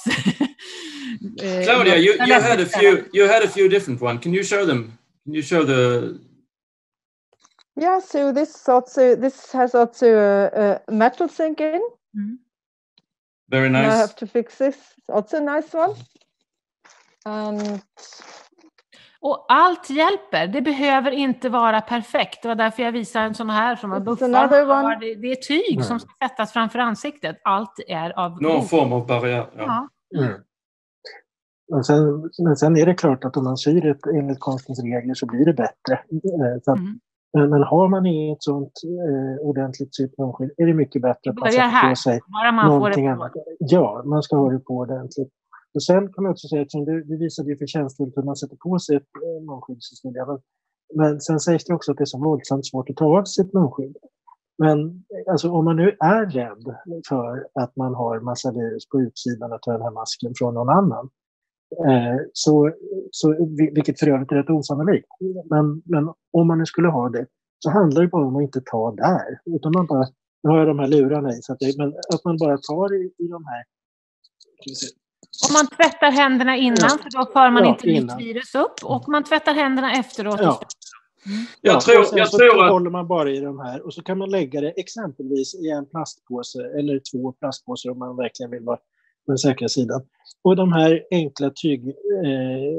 Claudia, you had a few different ones. Can you show them? Can you show the... Yeah, so this has also a metal sink in. Very nice. I have to fix this. It's also a nice one. Och allt hjälper. Det behöver inte vara perfekt. Det var därför jag visade en sån här som har buffar. Det är tyg som ska sättas framför ansiktet. Allt är av någon form av barriär. Ja. Men sen är det klart att om man syr det enligt konstens regler så blir det bättre. Så att, men har man inget sånt ordentligt sytt munskydd är det mycket bättre att man sätter på sig någonting annat. Ja, man ska ha det på ordentligt. Och sen kan man också säga att du visade ju förtjänstfullt hur man sätter på sig ett munskydd. Men sen sägs det också att det är så våldsamt svårt att ta av sitt munskydd. Men alltså, om man nu är rädd för att man har massa virus på utsidan av den här masken från någon annan, så vilket för övrigt är rätt osannolikt. Men om man nu skulle ha det så handlar det bara om att inte ta där. Utan man bara, nu har jag de här lurarna i, så att man bara tar i de här. Om man tvättar händerna innan, för då för man inte nytt virus upp. Och man tvättar händerna efteråt. Jag tror att håller man bara i de här och så kan man lägga det exempelvis i en plastpåse eller 2 plastpåsar om man verkligen vill vara på den säkra sidan. Och de här enkla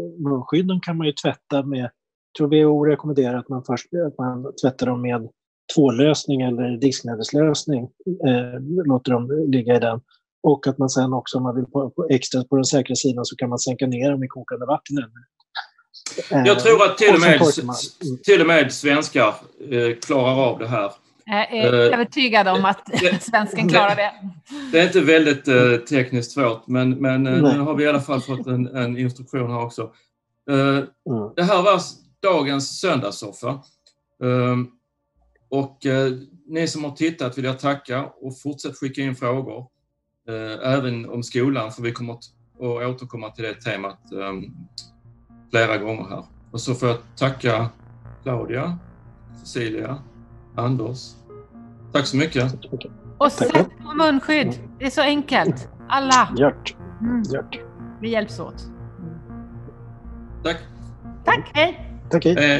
tygmunskydden kan man ju tvätta med, tror WHO rekommenderar att man tvättar dem med tvållösning eller diskmedelslösning, låter dem ligga i den. Och att man sen också, om man vill på extra på den säkra sidan, så kan man sänka ner dem i kokande vatten. Jag tror att till och med svenskar klarar av det här. Jag är övertygad om att svensken klarar det. Det är inte väldigt tekniskt svårt, men nu har vi i alla fall fått en instruktion här också. Det här var dagens söndagssoffa. Och ni som har tittat vill jag tacka, och fortsätt skicka in frågor. Även om skolan, för vi kommer att återkomma till det temat flera gånger här. Och så får jag tacka Claudia, Cecilia, Anders. Tack så mycket. Och sätt på munskydd. Det är så enkelt. Alla. Gjort. Vi hjälps åt. Tack. Tack, hej. Tack, hej.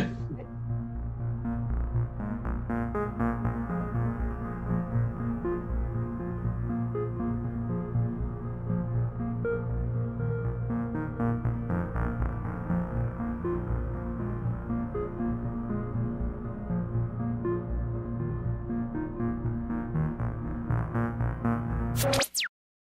you